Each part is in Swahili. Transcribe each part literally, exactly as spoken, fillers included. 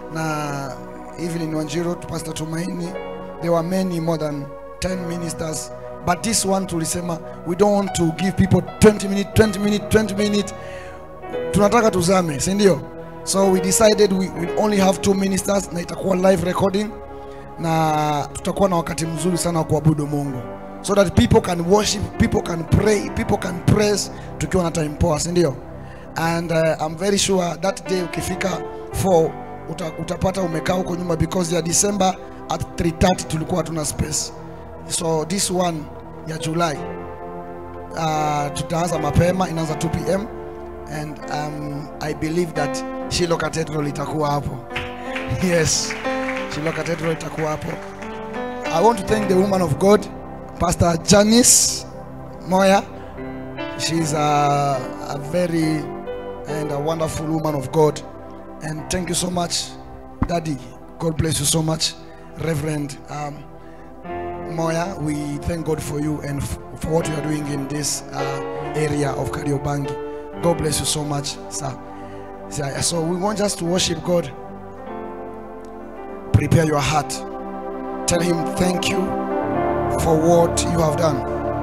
na Evelyn Wanjiru, Pastor Tumaini. There were many, more than ten ministers, but this one tulisema we don't want to give people twenty minutes, twenty minutes, twenty minutes. Tunataka tuzame, si ndio? So we decided we will only have two ministers na itakuwa live recording, na tutakuwa na wakati mzuri sana wa kuabudu Mungu, so that people can worship, people can pray, people can praise tukiwa na time poa, si ndio? And uh, I'm very sure that day ukifika four uta, utapata umekaa huko nyuma, because ya December at three thirty tulikuwa tuna space. So this one ya July uh, tutaanza mapema, inaanza two p m and um, I believe that Shiloh Cathedral itakuwa hapo. Yes, Shiloh Cathedral itakuwa hapo. I want to thank the woman of God, Pastor Janice Moya. She's a, a very and a wonderful woman of God, and thank you so much, Daddy. God bless you so much, Reverend um, Moya. We thank God for you and for what you are doing in this uh, area of Kariobangi. God bless you so much, sir. So we want just to worship God. Prepare your heart. Tell him thank you for what you have done.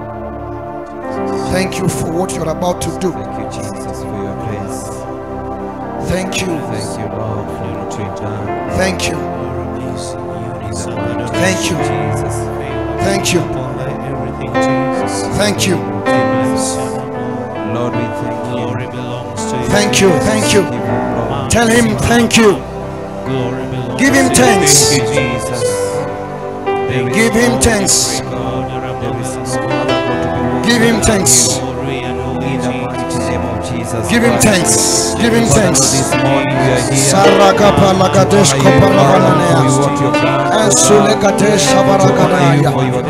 Thank you for what you're about to do. Thank you, Jesus, for your grace. Thank you. Thank you, Lord, for your return. Thank you. Thank you. Jesus. Thank you. Thank you. Lord, we thank you. Thank you. Thank you. Tell him thank you. Give him thanks. Give him thanks. Give him thanks. Give him thanks. Give him thanks. Saraka Lagadesh Koparavanea. Ansulekadesh Abaragadaya.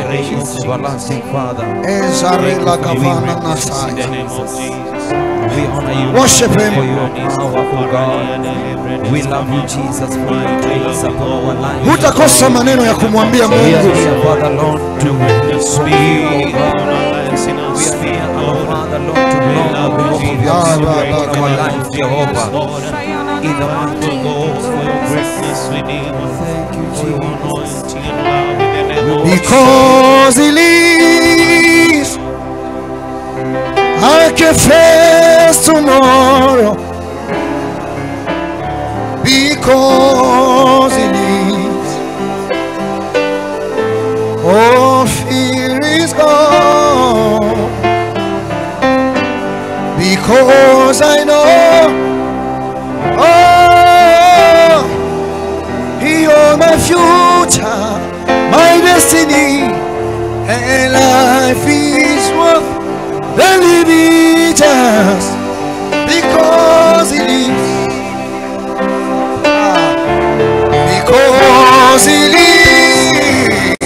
Ezare Lagavana Nasai. We honor you. Worship him. For your powerful God. We love you, Jesus, for your grace upon our life. Hutakosa maneno ya kumwambia Mungu. We are here, Father Lord, to speak. We are here, our Father Lord, to know the work of your Spirit in our life, Jehovah. In the mighty name of Jesus. Thank you, Jesus. Because he lives, I can face tomorrow. Because he lives, all fear is gone. Because I know, oh, he owns my future, my destiny, and life is worth the living just because he lives. Because he lives,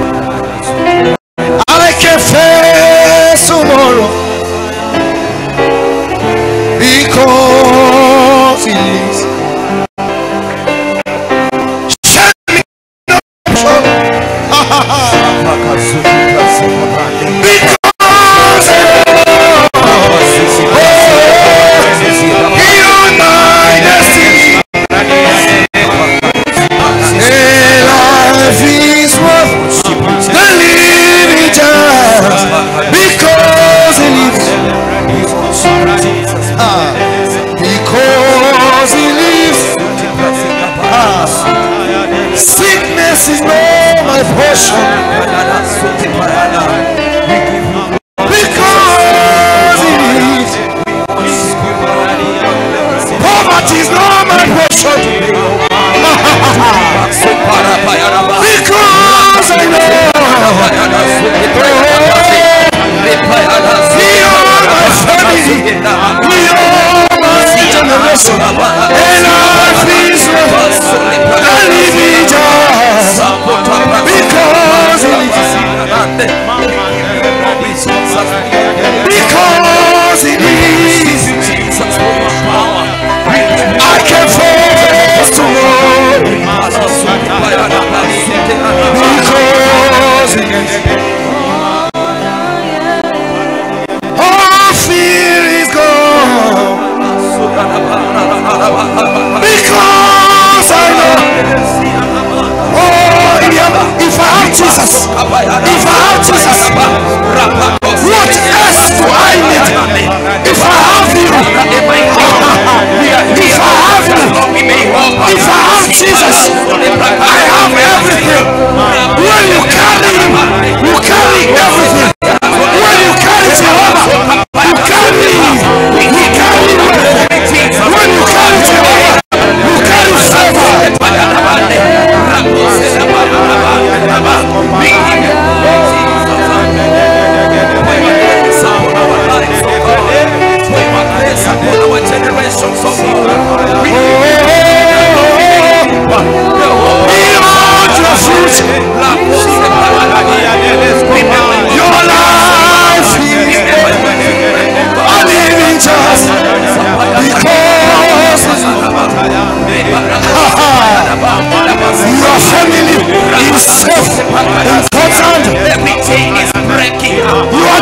I can face tomorrow. Because he lives, shut me up. Because he on my destiny. Life is worth the living just because he lives. Ah, because he lives. Ah, sickness is not my portion. Because he lives. Poverty is not my portion. Because I know we are my family, we are my generation, and life is worth the living just because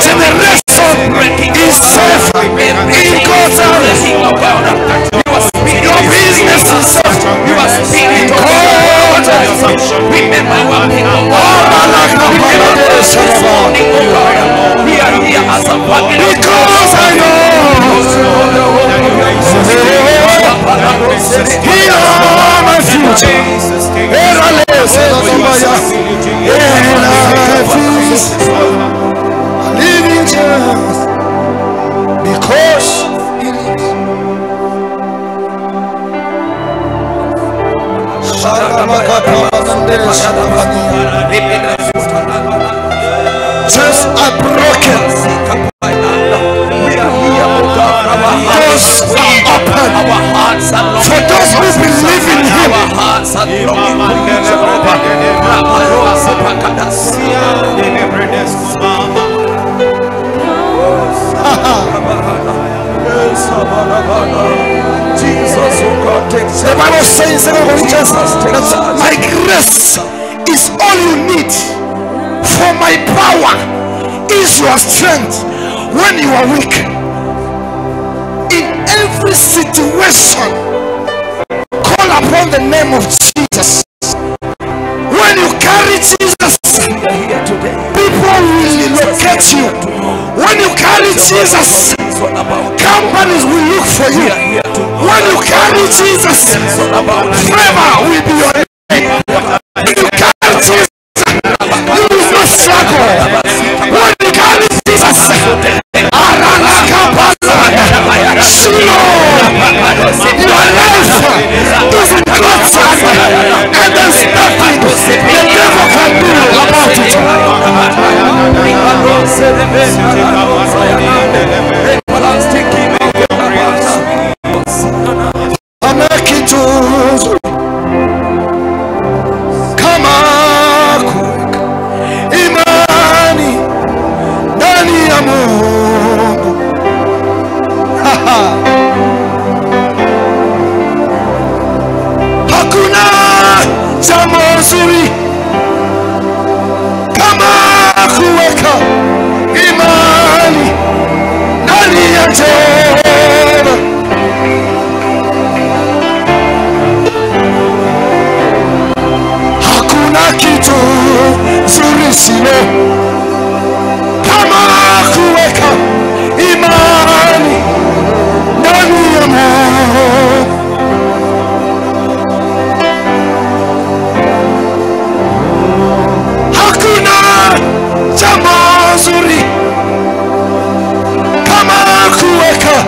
generation is safe in God's hands. Your business is safe. You are speaking to God. Remember what people this morning, oh God. We are here as a family because I know Here are my future. Here I live. I live in Jesus because He lives. Just are broken. Doors are open. For those who believe in Him. Jesus, oh God, takes the Bible says in Second Corinthians that my grace is all you need, for my power is your strength when you are weak. In every situation, call upon the name of Jesus. When you carry Jesus, people will locate you. When you carry Jesus, companies will look for you. When you carry Jesus, favor will be your name. When you carry Jesus, you will not struggle. When you carry Jesus, your life is in God's hand, and there's nothing the devil can do about it. Kama kuweka imani ndani ya Mungu. Hakuna jambo zuri kama kuweka imani ndani ya Jehova. Hakuna kitu zuri silo kama kuweka imani ndani ya Mungu. Hakuna jambo zuri kama kuweka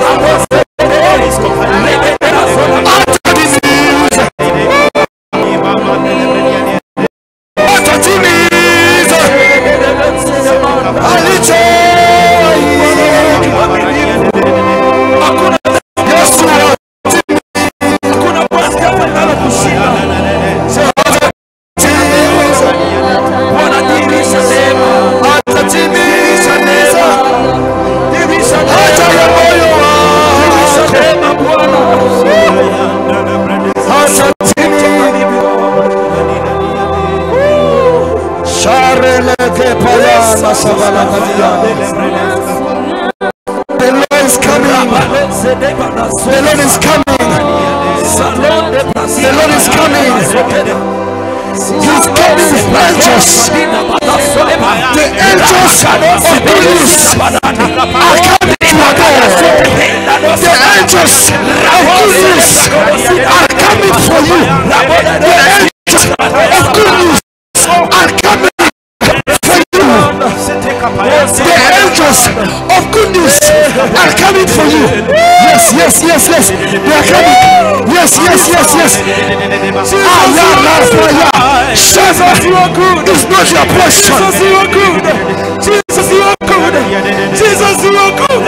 Yes, yes, yes. They are coming. Yes, yes, yes, yes. Ah, yeah, that's why, yeah. Jesus, you are good. It's not your portion. Jesus, you are good. Jesus, you are good. Jesus, you are good.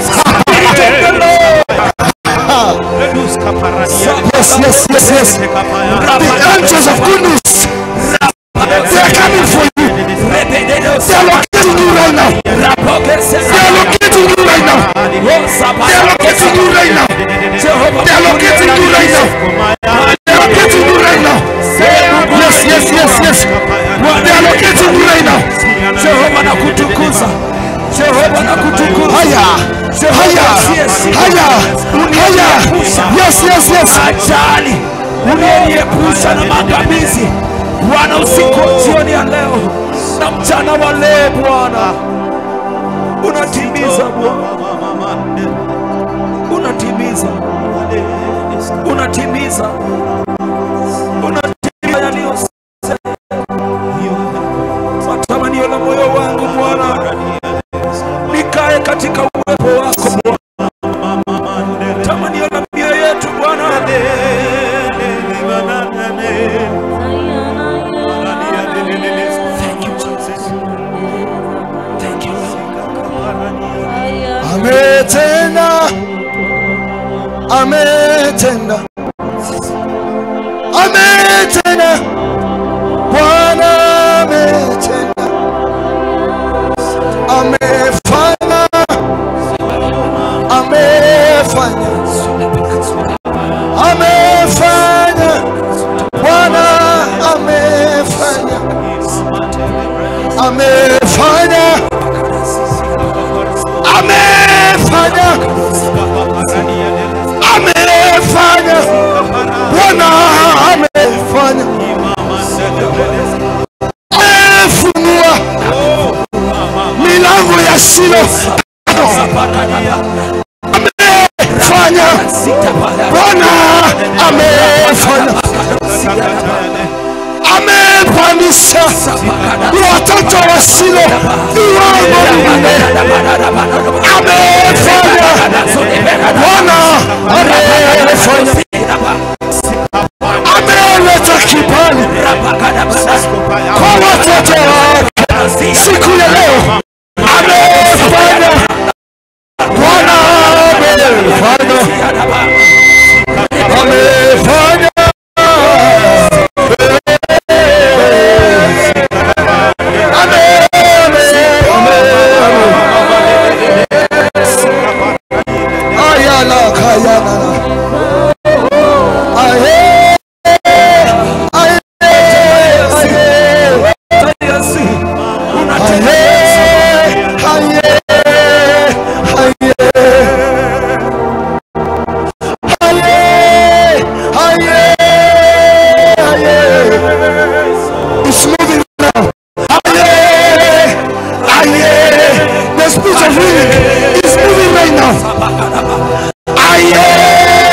Yes, yes, yes, yes. The angels of goodness, they are coming for you. They are locating you right now. They are locating you right now. They are locating you right now. They are locating you right now. They are locating you right now. Yes, yes, yes, yes. They are locating you right now. Jehovah na kutukuza. Jehovah na kutukuza. Haya. Haya. Haya. Haya. Yes, yes, yes. Ajali. Unayepusha na maangamizi. Bwana, usiku jioni ya leo na mchana wa leo Bwana, unatimiza Bwana, unatimiza, unatimiza, unatimiza yaliyosema. Matamanio la moyo wangu Bwana, nikae katika uwepo wako Bwana. Tamanio la mioyo yetu Bwana, ametenda, ametenda, ametenda, Bwana ametenda, amefanya, amefanya, amefanya, Bwana amefanya, amefanya, amefanya, amefanya, Bwana amefanya, amefunua milango ya Shilo, amefanya, Bwana amefanya, amepandisha watoto wa Shilo viwango vinne, amefanya, Bwana amefanya, ameleta kibali kwa watoto wake siku ya leo, amefanya, Bwana amefanya, amefanya. The spirit of healing is moving right now. Aye.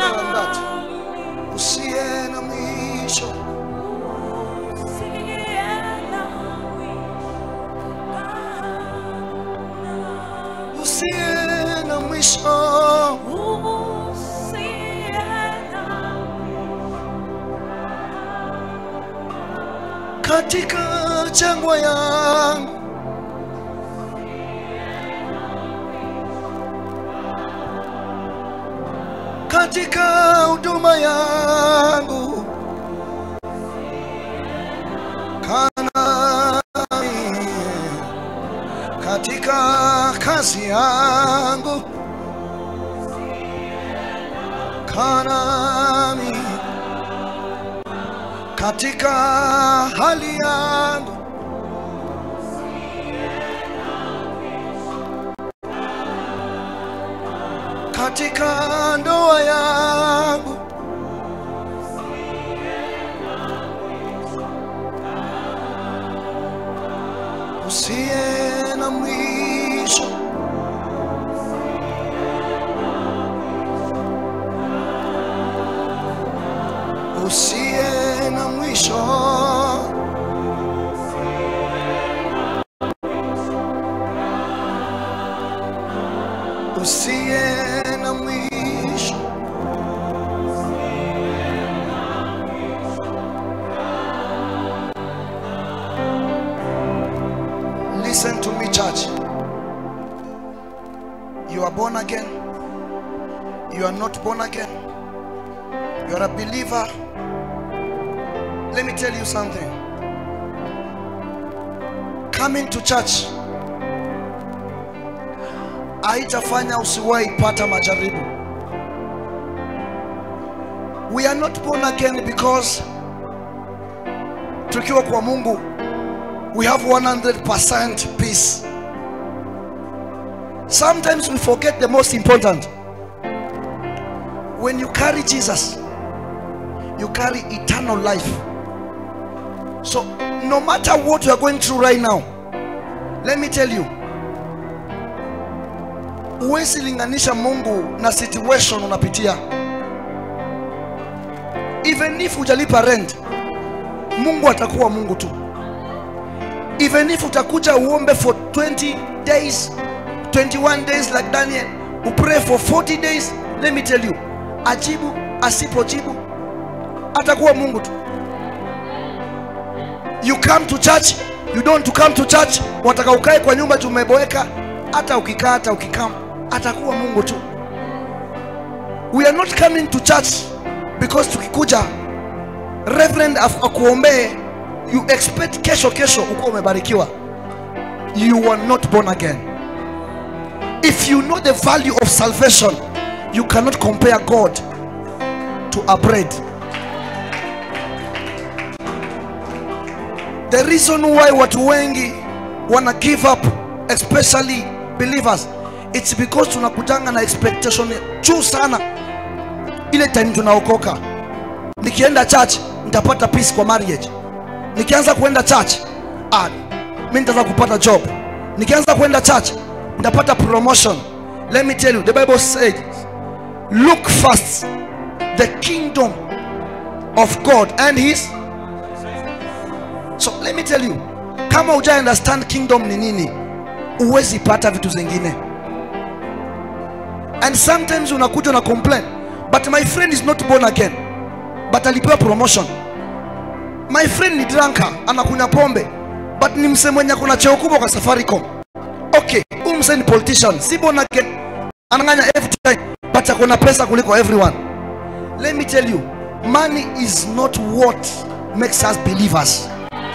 than that. Usiye na mwisho. Usiye na mwisho. Katika jangwa yangu, katika huduma yangu, kana katika kazi yangu, kana katika hali yangu, katika ndoa yangu, usiye na mwisho. Usiye na mwisho. Usiye na mwisho. Listen to me, church. You are born again. You are not born again. You are a believer. Let me tell you something. Coming to church haitafanya usiwahi pata majaribu. We are not born again because tukiwa kwa Mungu we have one hundred percent peace. Sometimes we forget the most important. When you carry Jesus, you carry eternal life. So no matter what you are going through right now, let me tell you, huwezi linganisha Mungu na situation unapitia. Even if hujalipa rent, Mungu atakuwa Mungu tu. Even if utakuja uombe for twenty days, twenty-one days like Daniel, you pray for forty days, let me tell you, ajibu asipojibu atakuwa Mungu tu. You come to church, you don't to come to church, wataka ukae kwa nyumba tumeboeka, hata ukikaa hata ukikam atakuwa Mungu tu. We are not coming to church because tukikuja reverend akuombe you expect kesho kesho uko umebarikiwa. You are not born again. If you know the value of salvation, you cannot compare God to a bread. The reason why watu wengi wanna give up, especially believers, it's because tunakutanga na expectation juu sana. Ile time tunaokoka, nikienda church nitapata peace kwa marriage. Nikianza kuenda church, ah, mimi nitaanza kupata job. Nikianza kuenda church nitapata promotion. Let me tell you, the Bible says, look first the kingdom of God and his. So let me tell you, kama uja understand kingdom ni nini, uwezi pata vitu zingine. And sometimes unakuja na complain, but my friend is not born again, but alipewa promotion. My friend ni drunker, anakunywa pombe, but ni mse mwenye kuna cheo kubwa kwa Safaricom. Okay, huyu mse ni politician, si born again, ananganya every time, but akona pesa kuliko everyone. Let me tell you, money is not what makes us believers.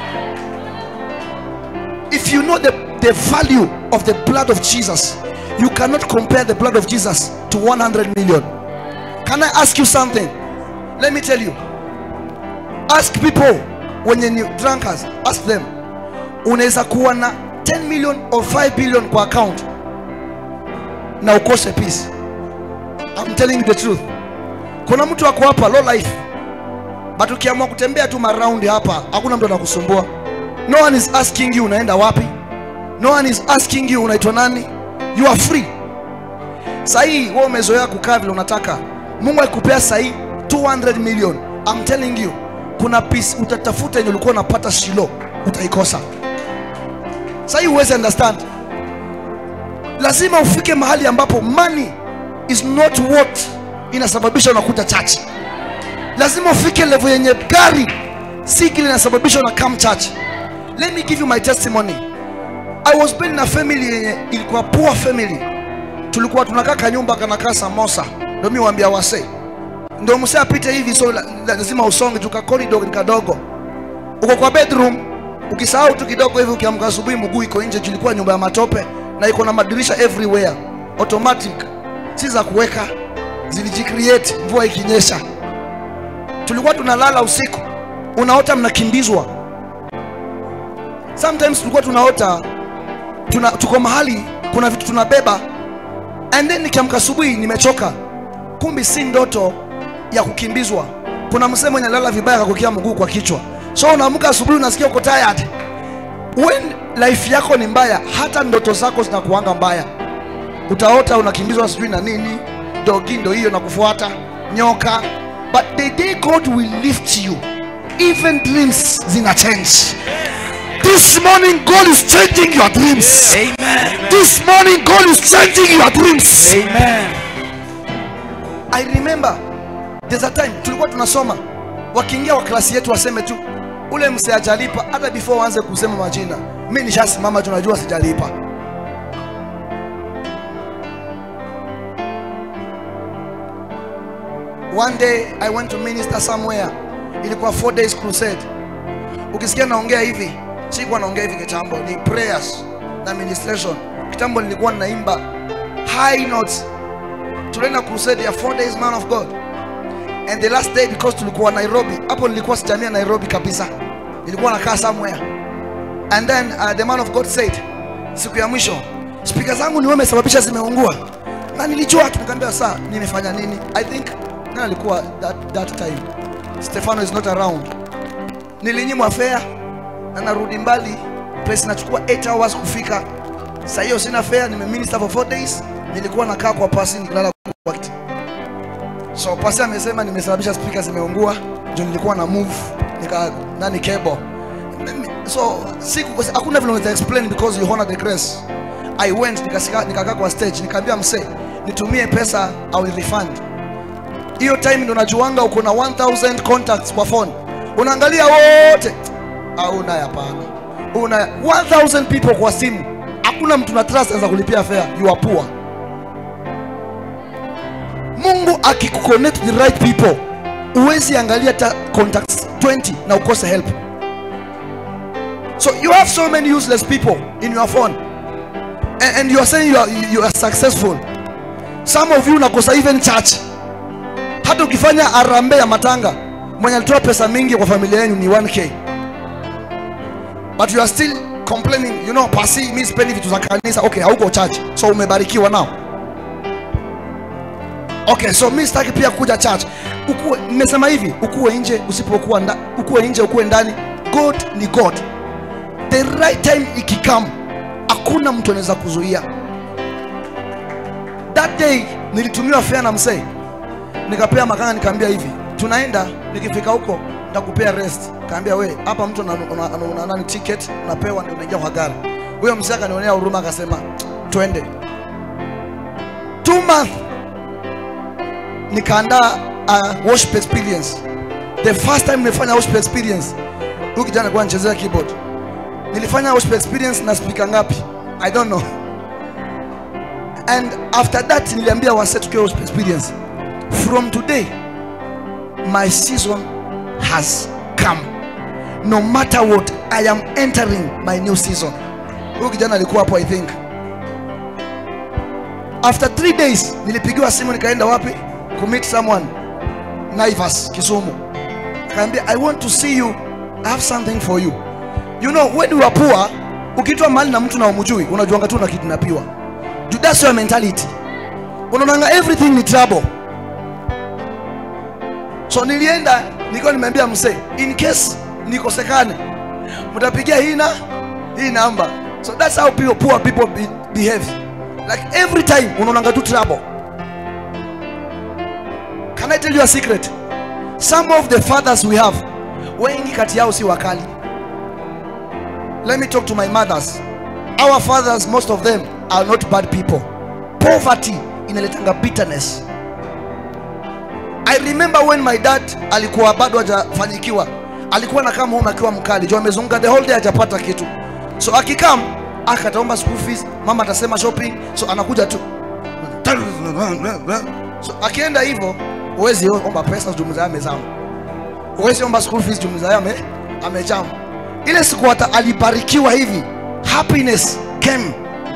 If you know the, the value of the blood of Jesus, you cannot compare the blood of Jesus to one hundred million. Can I ask you something? Let me tell you. Ask people when you're drunkards, ask them, unaweza kuwa na ten million or five billion kwa account na ukose peace. I'm telling you the truth. Kuna mtu wako hapa low life, but ukiamua kutembea tu around hapa hakuna mtu anakusumbua. No one is asking you unaenda wapi. No one is asking you unaitwa nani. You are free. Sahi wewe umezoea kukaa vile unataka. Mungu akikupea sahi two hundred million, I'm telling you, kuna peace utatafuta yenye ulikuwa unapata Shilo utaikosa. Sahi huwezi understand. Lazima ufike mahali ambapo money is not what inasababisha unakuta church. Lazima ufike level yenye gari si kile inasababisha una come church. Let me give you my testimony. I was born in a family yenye ilikuwa poor family. Tulikuwa tunakaa kanyumba kanakaa samosa. Ndio mimi waambia wase, ndio msee apite hivi, so lazima usonge tuka corridor kadogo. Uko kwa bedroom, ukisahau tu kidogo hivi, ukiamka asubuhi mguu iko nje. Tulikuwa nyumba ya matope na iko na madirisha everywhere, automatic, si za kuweka, zilijicreate mvua ikinyesha. Tulikuwa tunalala usiku, unaota mnakimbizwa. Sometimes tulikuwa tunaota tuna, tuko mahali kuna vitu tunabeba, and then nikiamka asubuhi nimechoka, kumbi si ndoto ya kukimbizwa. Kuna msemo mwenye lala vibaya akakukia mguu kwa kichwa, so unaamka asubuhi unasikia uko tired. When life yako ni mbaya, hata ndoto zako zinakuanga mbaya. Utaota unakimbizwa sijui na nini, dogi ndo hiyo nakufuata, nyoka. But the day God will lift you, even dreams zina change. This morning God is changing your dreams. Amen. This morning God is changing your dreams. Amen. I remember there's a time tulikuwa tunasoma, wakiingia wa klasi yetu waseme tu ule mse ajalipa, hata before waanze kusema majina mimi nishasimama, tunajua sijalipa. One day I went to minister somewhere. Ilikuwa four days crusade. Ukisikia naongea hivi, sikuwa naongea hivi kitambo, ni prayers na ministration. Kitambo nilikuwa naimba high notes. Tulienda crusade ya four days, man of God. And the last day, because tulikuwa Nairobi, hapo nilikuwa sijamia Nairobi kabisa, nilikuwa nakaa somewhere. And then uh, the man of God said, siku ya mwisho speaker zangu ni wewe umesababisha zimeungua. Na nilijua, tukamwambia saa nimefanya nini? I think na alikuwa that, that time Stefano is not around. Nilinyimwa fare na narudi mbali, place nachukua eight hours kufika. Sasa hiyo sina fare, nime minister for four days. Nilikuwa nakaa kwa pasi nikilala kwa kiti. So pasi amesema nimesababisha speakers zimeungua, ndio nilikuwa na move nika nani cable. So siku hakuna vile unaweza explain because you honor the grace. I went nikasika nikakaa kwa stage, nikamwambia msee nitumie pesa au refund. Hiyo time ndo najuanga uko na one thousand contacts kwa phone. Unaangalia wote. Au na hapana. Una one thousand people kwa simu. Hakuna mtu na trust anaweza kulipia fare. You are poor. Mungu akikuconnect the right people, uwezi angalia ta contacts twenty na ukose help. So you have so many useless people in your phone, and, and you are saying you are, you are successful. Some of you nakosa even church. Hata ukifanya arambe ya matanga, mwenye alitoa pesa mingi kwa familia yenu ni one K, but you are still complaining, you know, pasi mimi sipendi vitu za kanisa. Okay, hauko church, so umebarikiwa now. Okay, so mimi sitaki pia kuja church. Ukue, nimesema hivi, ukue nje usipokuwa ndani, ukue nje ukue ndani. God ni God. The right time ikikam, hakuna mtu anaweza kuzuia. That day nilitumiwa fare na msee, nikapea makanga, nikamwambia hivi, tunaenda, nikifika huko nitakupea rest. Kaambia we, hapa mtu ana nani ticket unapewa ndio unaingia kwa gari. Huyo msee akanionea huruma akasema, twende. Two months nikaandaa uh, worship experience. The first time nilifanya worship experience, huyu kijana alikuwa anachezea keyboard. Nilifanya worship experience na speaker ngapi? I don't know. And after that niliambia wase tukiwa worship experience, from today my season has come. No matter what, I am entering my new season. Huyu kijana alikuwa hapo I think. After three days nilipigiwa simu, nikaenda wapi? To meet someone Naivas, Kisumu. Akaambia, I want to see you, I have something for you. You know, when you are poor, ukitwa mali na mtu na umjui, unajuanga tu na kidnapiwa. That's your mentality. Unaona everything ni trouble. So nilienda, niko nimeambia msee, in case nikosekane, mtapigia hii na hii namba. So that's how people, poor people be, behave. Like every time unaona tu trouble. Can I tell you a secret? Some of the fathers we have, wengi kati yao si wakali. Let me talk to my mothers. Our fathers, most of them are not bad people. Poverty inaletanga bitterness. I remember when my dad alikuwa bado hajafanyikiwa, alikuwa na kama home akiwa mkali, jo amezunguka the whole day hajapata kitu. So akikam akataomba school fees, mama atasema shopping, so anakuja tu. So akienda hivyo, uwezi omba pesa jumza amezama. Uwezi omba school fees jumza ame amejama. Ile siku hata alibarikiwa hivi, happiness came.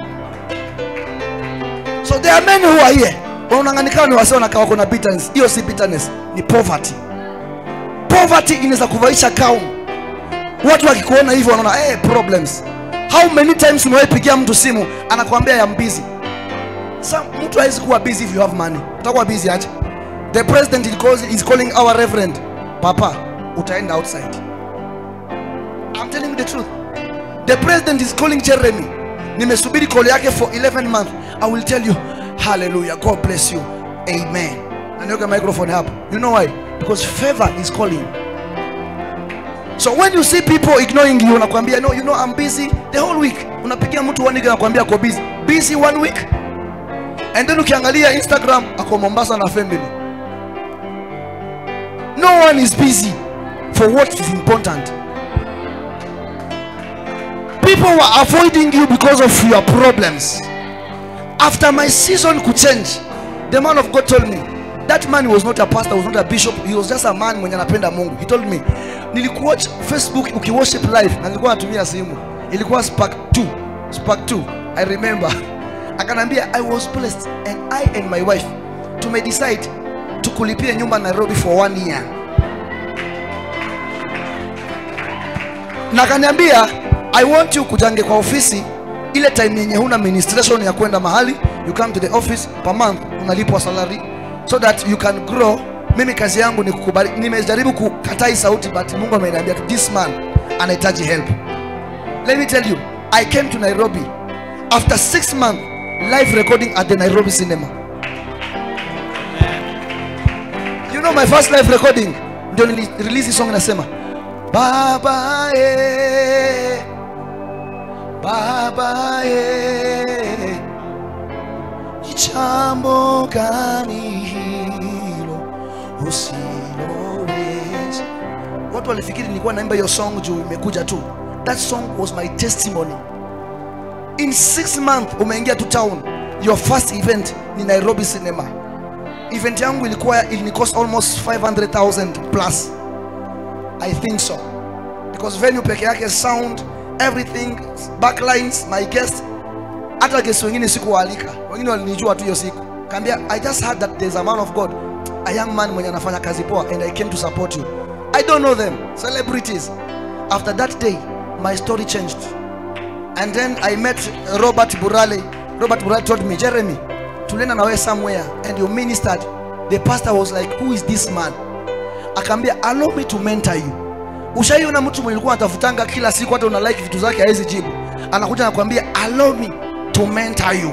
So there are many who are here. Unanganika ni wasio na kawa kuna bitterness. Hiyo si bitterness, ni poverty. Poverty inaweza kuvaisha kaum. Watu wakikuona hivyo wanaona eh problems. How many times umewahi pigia mtu simu anakuambia I'm busy? Some mtu haizi kuwa busy if you have money. Utakuwa busy aje? The president is calling, is calling our reverend. Papa, utaenda outside. I'm telling you the truth. The president is calling Jeremy. Nimesubiri call yake for eleven months. I will tell you, hallelujah, God bless you, amen. And you get microphone up. You know why? Because favor is calling. So when you see people ignoring you, unakwambia no, you know I'm busy the whole week. Unapigia mtu one week anakuambia ako busy. Busy one week. And then ukiangalia Instagram ako Mombasa na family. No one is busy for what is important. People were avoiding you because of your problems. After my season could change, the man of God told me, that man was not a pastor, was not a bishop, he was just a man mwenye anapenda Mungu. He told me, nilikuwatch Facebook ukiworship live na nilikuwa natumia simu. Ilikuwa Spark two. Spark two. I remember. Akanambia, I was blessed and I and my wife to may decide to kulipia nyumba Nairobi for one year. Na akaniambia, I want you kujange kwa ofisi ile time yenye huna administration ya kwenda mahali, you come to the office per month unalipwa salary so that you can grow. Mimi kazi yangu ni kukubali. Nimejaribu kukatai sauti but Mungu ameniambia this man anahitaji help. Let me tell you, I came to Nairobi after six months live recording at the Nairobi cinema. You know my first live recording ndio release song nasema Baba eh Baba eh Ichambo gani hilo usiloweza. Watu walifikiri nilikuwa naimba hiyo song juu imekuja tu. That song was my testimony. In six months umeingia to town. Your first event ni Nairobi cinema. Event yangu ilikuwa ilini cost almost five hundred thousand plus. I think so. Because venue peke yake, sound, everything, backlines, my guest. Hata guest wengine sikuwaalika. Wengine walinijua tu hiyo siku. Kaambia, I just heard that there's a man of God, a young man mwenye anafanya kazi poa, and I came to support you. I don't know them, celebrities. After that day, my story changed. And then I met Robert Burale. Robert Burale told me, Jeremy, tulenda nawe somewhere and you ministered. The pastor was like, who is this man? Akambia, allow me to mentor you. Ushaiona mtu mwenye alikuwa anatafutanga kila siku hata una like vitu zake hawezi jibu. Anakuja anakuambia, allow me to mentor you.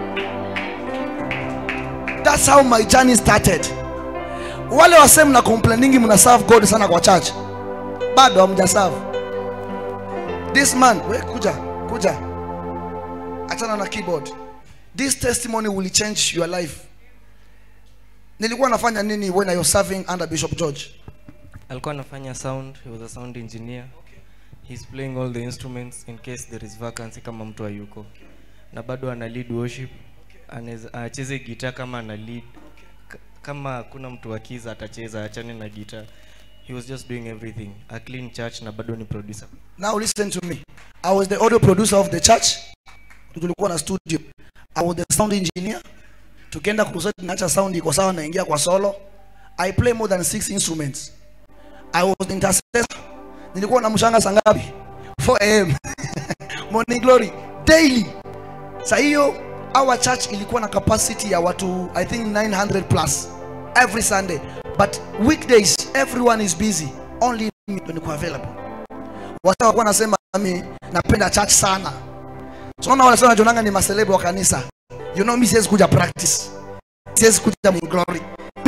That's how my journey started. Wale wasema na complainingi mna serve God sana kwa church, bado hamja serve. This man, we kuja, kuja. Achana na keyboard. This testimony will change your life. Nilikuwa nafanya nini when I was serving under Bishop George? Alikuwa anafanya sound, he was a sound engineer. Okay. He's playing all the instruments in case there is vacancy kama mtu hayuko. Na bado ana lead worship. Anaweza acheze guitar kama ana lead. Kama kuna mtu akiza atacheza, achane na guitar. He was just doing everything. A clean church na bado ni producer. Now listen to me. I was the audio producer of the church. Tulikuwa na studio. I was the sound engineer. Tukienda crusade naacha sound iko sawa naingia kwa solo. I play more than six instruments. I was the intercessor. Nilikuwa na mshanga saa ngapi? four A M Morning glory daily. Sa hiyo our church ilikuwa na capacity ya watu I think nine hundred plus every Sunday, but weekdays everyone is busy, only me when you available. Watu walikuwa nasema mimi napenda church sana. So naona wanasema jonanga ni maselebo wa kanisa. You know, mimi siwezi kuja practice. Siwezi kuja morning glory. Mimi siwezi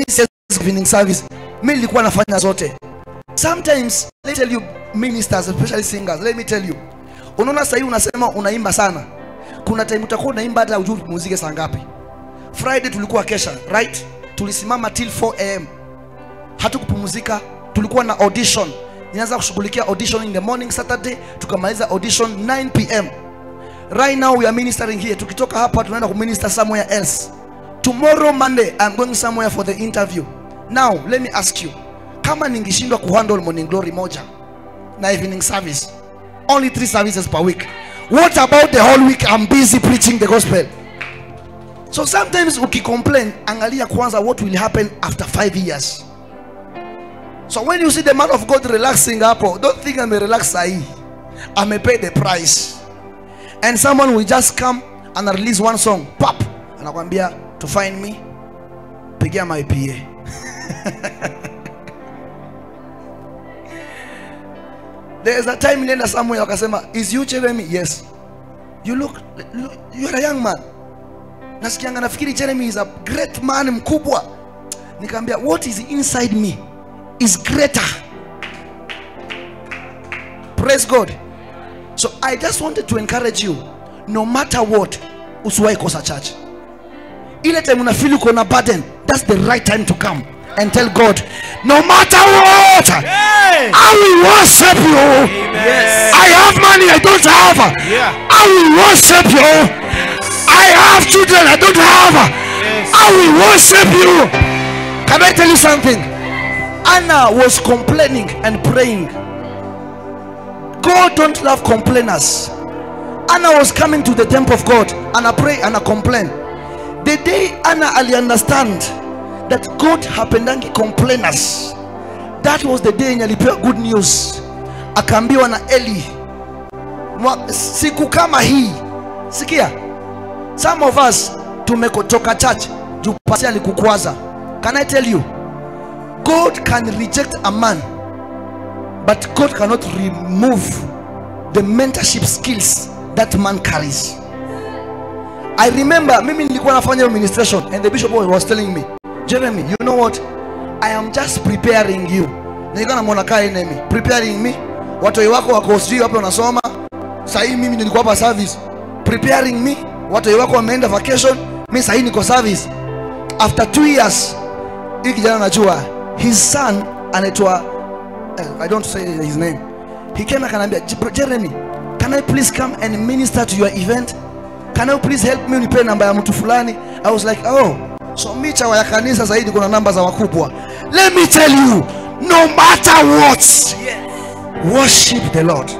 evening service, mimi nilikuwa nafanya zote. Sometimes let me tell you, ministers especially singers, let me tell you, unaona sasa hivi unasema unaimba sana, kuna time utakuwa unaimba hata hujui muziki saa ngapi. Friday tulikuwa kesha, right? Tulisimama till four a m hatukupumzika. Tulikuwa na audition, nilianza kushughulikia audition in the morning Saturday, tukamaliza audition nine p m Right now we are ministering here. Tukitoka hapa tunaenda ku minister somewhere else. Tomorrow Monday I'm going somewhere for the interview. Now let me ask you, kama ningeshindwa kuhandle morning glory moja na evening service, only three services per week, what about the whole week I'm busy preaching the gospel? So sometimes uki complain, angalia kwanza what will happen after five years. So when you see the man of God relaxing hapo, don't think I'm a relax sahi. I'm a pay the price. And someone will just come and release one song, pop, anakuambia to find me, pigia my P A. There's a time nenda somewhere wakasema, is you Jeremy? Yes. You look, look you're a young man. Nasikianga nafikiri Jeremy is a great man, mkubwa. Nikamwambia what is inside me is greater. Praise God. So I just wanted to encourage you, no matter what, usiwahi kosa church. Ile time una feel uko na burden, that's the right time to come and tell God, no matter what, hey, I will worship you. Yes. I have money I don't have. Yeah. I will worship you. Yes. I have children I don't have. Yes. I will worship you. Can I tell you something? Anna was complaining and praying. God don't love complainers. Anna was coming to the temple of God and I pray and I complain. The day Anna ali understand that God hapendangi complainers, that was the day alipewa good news. Akaambiwa na Eli, siku kama hii, sikia, some of us tumekotoka church juu pasi alikukwaza. Can I tell you, God can reject a man, but God cannot remove the mentorship skills that man carries. I remember mimi nilikuwa nafanya administration and the bishop was telling me, Jeremy, you know what, I am just preparing you. Nilikuwa namuona kai enemy preparing me. Watu wako wako sijui wapi wanasoma, sasa hivi mimi nilikuwa hapa service preparing me. Watu wako wameenda vacation, mimi sasa hivi niko service. After two years hii kijana najua his son anaitwa, I don't say his name. He came akanambia, Jeremy, can I please come and minister to your event? Can you please help me unipe namba ya mtu fulani? I was like, oh, so micha wa kanisa zaidi kuna namba za wakubwa. Let me tell you, no matter what, yes, worship the Lord.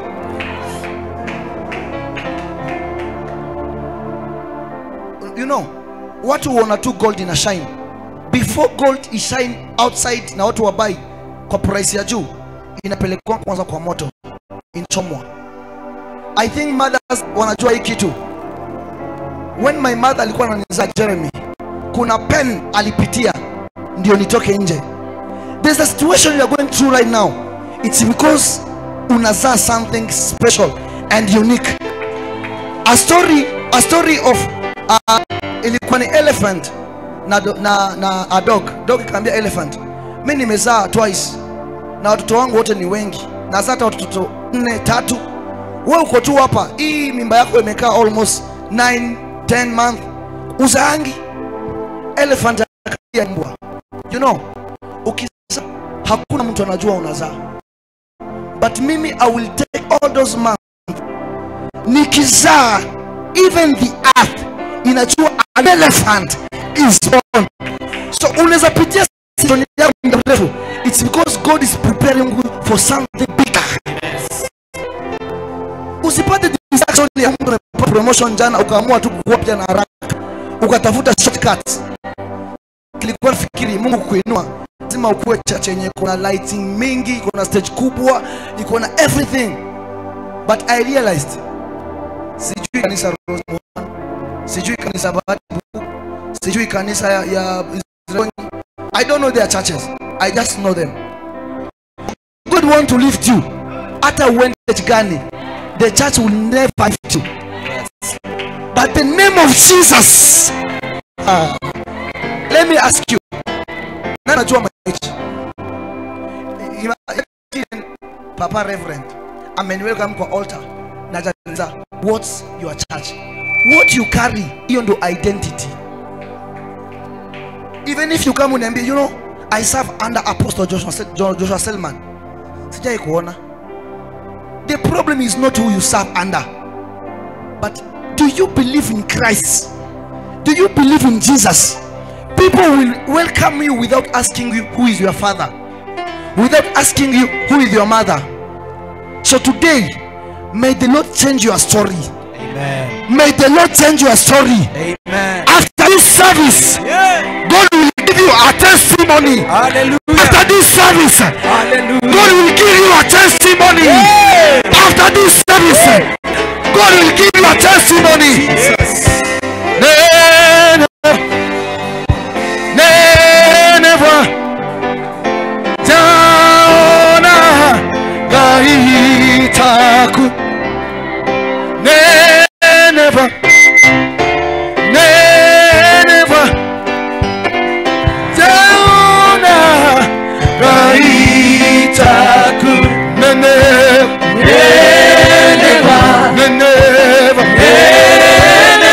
You know, watu wana tu gold ina shine. Before gold is shine outside na watu wabai kwa price ya juu, inapelekwa kwanza kwa moto, inchomwa. I think mothers wanajua hii kitu. When my mother alikuwa ananiza Jeremy, kuna pen alipitia ndio nitoke nje. There's a situation you are going through right now. It's because unazaa something special and unique. A story, a story of uh, ilikuwa ni elephant na, na, na a dog. Dog ikaambia elephant, mimi nimezaa twice na watoto wangu wote ni wengi, na sasa watoto nne tatu, wewe uko tu hapa, hii mimba yako imekaa almost nine ten months, uzaangi. Elephant akaambia mbwa, you know, ukizaa hakuna mtu anajua unazaa, but mimi I will take all those months. Nikizaa even the earth inajua an elephant is born. So unaweza pitia story yako ndefu. It's because God is preparing you for something bigger. Yes. Usipate distraction ya mtu na promotion jana ukaamua tu kuwapia na haraka ukatafuta shortcuts. Kilikuwa fikiri Mungu kuinua lazima ukue church yenye kuna lighting mingi, kuna stage kubwa, iko na everything. But I realized sijui kanisa Rose, sijui kanisa Bahati, sijui kanisa ya, ya Israel. I don't know their churches, I just know them. God want to lift you. Hata uende church gani, the church will never lift you. Yes. But the name of Jesus, uh, let me ask you, nani anajua maisha. Papa Reverend ameniweka kwa altar na janza, what's your church? What you carry, hiyo ndo identity. Even if you come uniambie, you know, I serve under Apostle Joshua, Joshua Selman, sijai kuona. The problem is not who you serve under, but do you believe in Christ? Do you believe in Jesus? People will welcome you without asking you who is your father, without asking you who is your mother. So today, may the Lord change your story. Amen. May the Lord change your story. Amen. After this service, Yeah. God will give you a testimony. Hallelujah. After this service, Hallelujah. God will give you a testimony. Yeah. After this service, God will give you a testimony. Jesus. Never, never, Jana gaitaku. Never, never, Jana gaitaku. Never, never, never, never.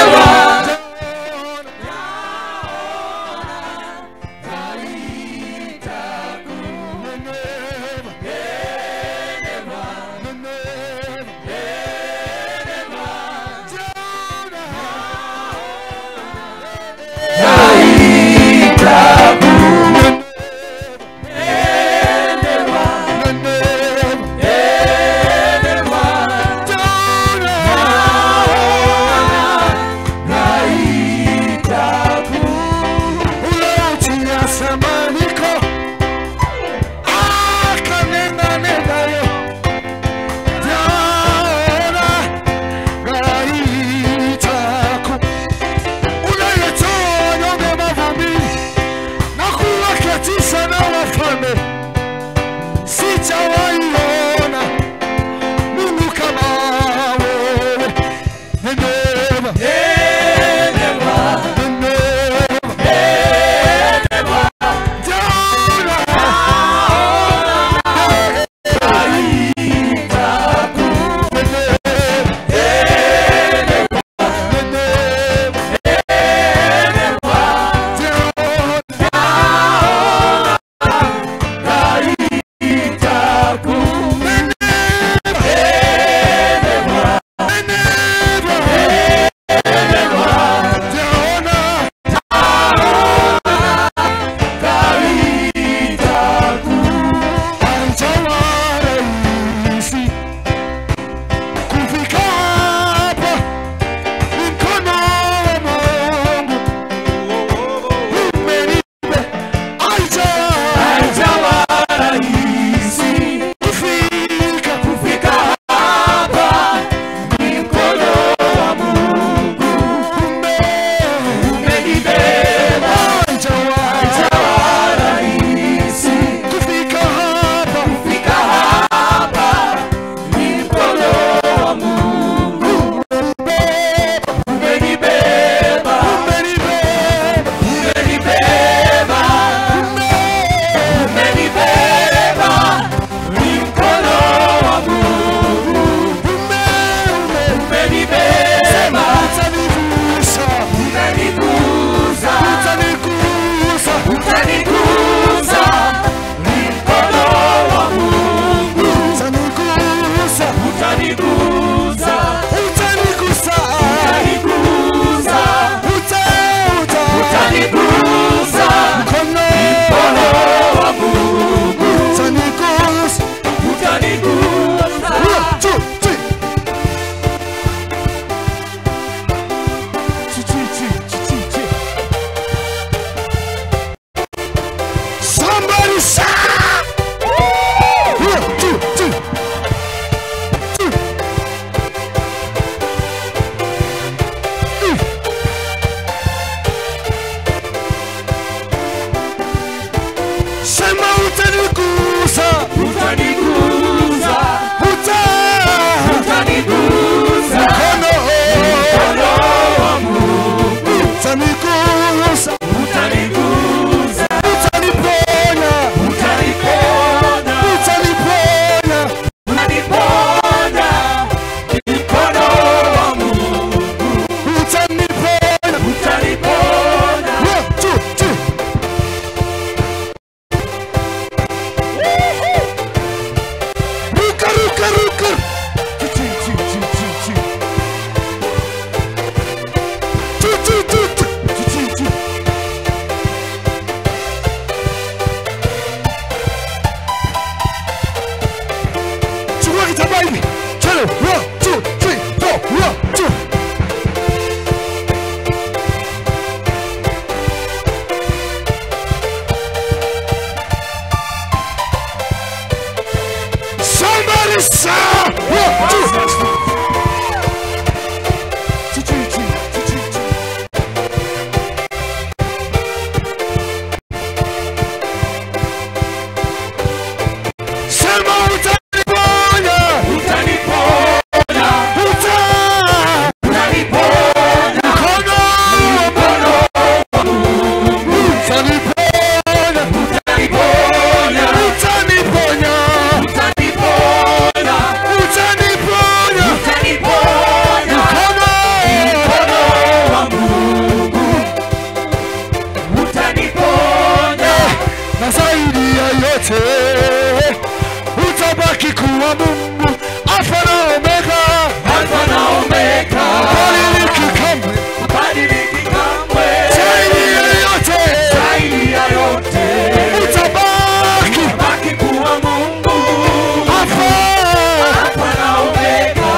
yote, utabaki kuwa Mungu, Alfa na Omega, Alfa na Omega, ubadiliki kamwe, ubadiliki kamwe, zaidi ya yote, zaidi ya yote, utabaki, utabaki kuwa Mungu, Alfa, Alfa na Omega,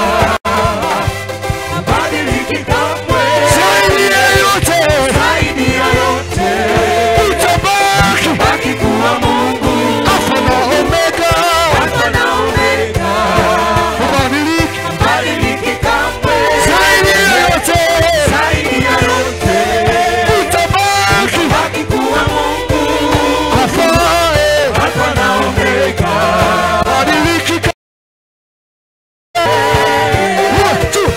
ubadiliki kamwe, zaidi ya yote, zaidi ya yote, utabaki, utabaki kuwa Mungu, Alfa na Omega, Alfa na Omega, ubadiliki, ubadiliki kamwe, zaidi ya yote, zaidi ya yote, utabaki, utabaki kuwa Mungu, Alfa, Alfa na Omega. ubadiliki kamwe. One, two.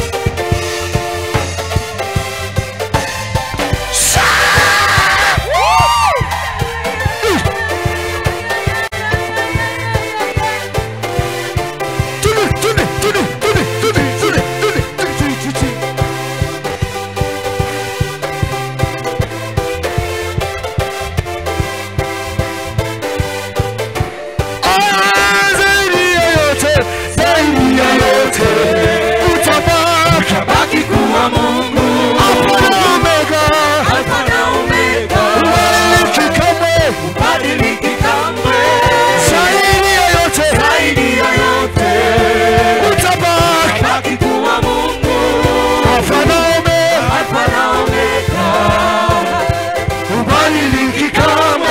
Utabaki kuwa Mungu, Alfa na Omega, ubadiliki kamwe, zaidi ya yote, utabaki kuwa Mungu, Alfa na Omega, ubadiliki kamwe.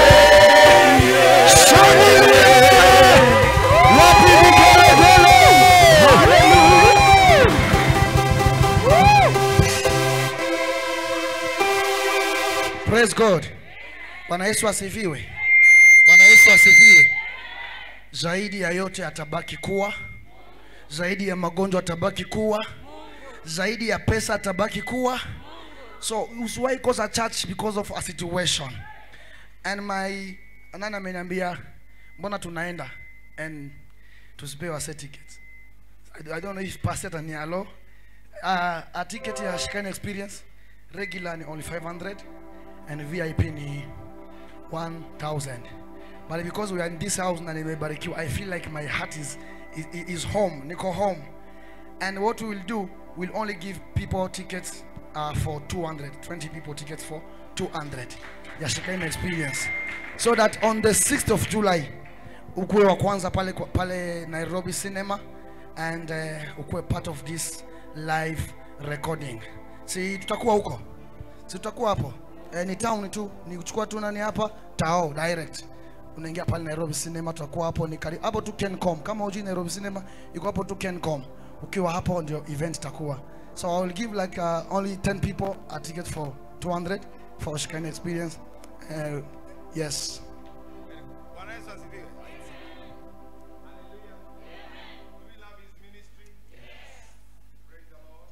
Praise God. Bwana Yesu asifiwe. Bwana Yesu asifiwe. Zaidi ya yote atabaki kuwa, zaidi ya magonjwa atabaki kuwa, zaidi ya pesa atabaki kuwa. So usiwahi kosa church because of a situation. And my anana ameniambia mbona tunaenda and tusipewe wase tickets. I, I don't know if Pastor Tanialo uh, a ticket ya Shikani Experience regular ni only five hundred and V I P ni one thousand. But because we are in this house na nimebarikiwa, I feel like my heart is, is is home, niko home. And what we will do, we'll only give people tickets uh, for two hundred, twenty people tickets for two hundred. Ya Shikani Experience. So that on the sixth of July, ukue wa kwanza pale pale Nairobi Cinema and uh, ukue part of this live recording. Si tutakuwa huko. Si tutakuwa hapo. Eh, ni town tu, ni kuchukua tu nani hapa Tao direct. Unaingia pale Nairobi Cinema, tutakuwa hapo ni karibu hapo tu Kencom. Kama hujui Nairobi Cinema, iko hapo tu Kencom. Ukiwa hapo ndio event itakuwa. So I will give like uh, only ten people a ticket for two hundred for Shikani Experience. Uh, yes. Bwana Yesu asifiwe. Hallelujah. Do we love his ministry? Yes. Praise the Lord.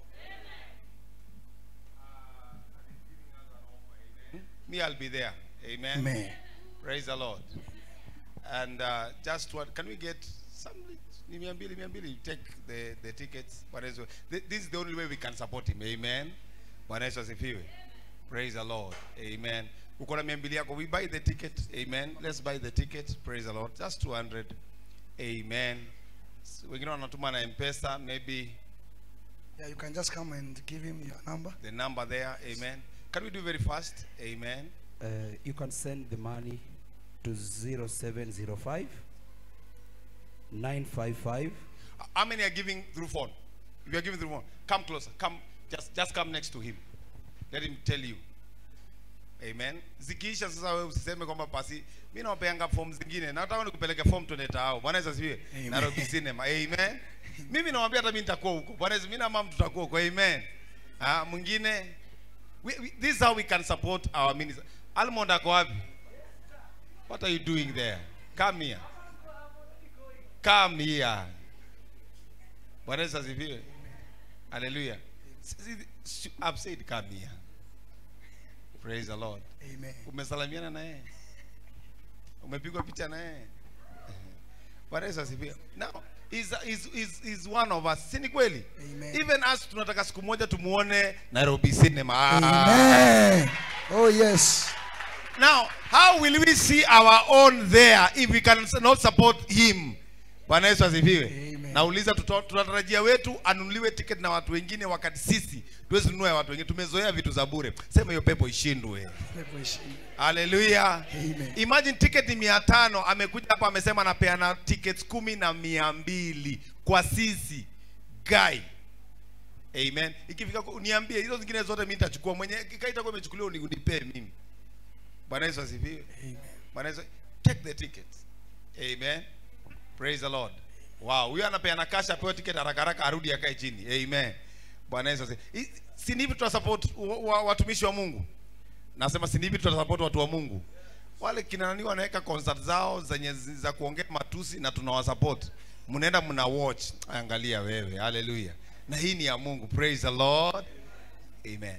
Uh, and he's giving us an offer. Amen. Me, I'll be there. Amen. Amen. Praise the Lord. And uh, just what can we get some? Nimiambili, nimiambili. You take the the tickets. Bwana Yesu. This is the only way we can support him. Amen. Bwana Yesu asifiwe. Praise the Lord. Amen. Uko na miambili yako, we buy the ticket. Amen. Let's buy the ticket. Praise the Lord. Just two hundred. Amen. Wengine wanatuma na M-Pesa, maybe Yeah, you can just come and give him your number. the number there. Amen. Can we do very fast? Amen. Uh, you can send the money to zero seven zero five nine five five. How many are giving through phone? If you are giving through phone, come closer. Come, just just come next to him. Let him tell you. Amen. Zikiisha sasa wewe usiseme kwamba pasi mimi nawapeanga form zingine. Nataka nikupeleke form tuende Tao. Bwana Yesu asifiwe. Nairobi Cinema. Amen. Mimi nawaambia hata mimi nitakuwa huko. Bwana Yesu, mimi na mama tutakuwa huko. Amen. Ah, mwingine we, we, this is how we can support our ministry. Almond ako wapi? What are you doing there? Come here. Come here. Bwana Yesu asifiwe. Hallelujah. I've said come here. Praise the Lord. Amen. Umesalamiana na yeye? Umepigwa picha na yeye? Bwana Yesu asifiwe. Now, is is is is one of us. Si ni kweli? Amen. Even us tunataka siku moja tumuone Nairobi Cinema. Amen. Oh yes. Now, How will we see our own there if we can not support him? Bwana Yesu asifiwe. Amen. Nauliza tunatarajia wetu anunuliwe ticket na watu wengine wakati sisi tuwezi nunua ya watu wengine. Tumezoea vitu za bure. Sema hiyo pepo ishindwe. Pepo ishindwe. Hallelujah. Amen. Imagine ticket ni mia tano, amekuja hapa amesema anapeana tickets kumi na mia mbili kwa sisi. Guy. Amen. Ikifika uniambie hizo zingine zote mimi nitachukua mwenye kikaita kwa imechukuliwa unipe mimi. Bwana Yesu asifiwe. Amen. Bwana Yesu, take the tickets. Amen. Praise the Lord. Wow, huyu anapeana cash apewe ticket haraka haraka arudi akae chini. Amen. Bwana Yesu asifiwe. Si hivi tuta support watumishi wa Mungu. Nasema si hivi tuta support watu wa Mungu. Wale kina nani wanaweka concert zao zenye za kuongea matusi na tunawasupport. Mnaenda mna watch. Angalia wewe. Hallelujah. Na hii ni ya Mungu. Praise the Lord. Amen.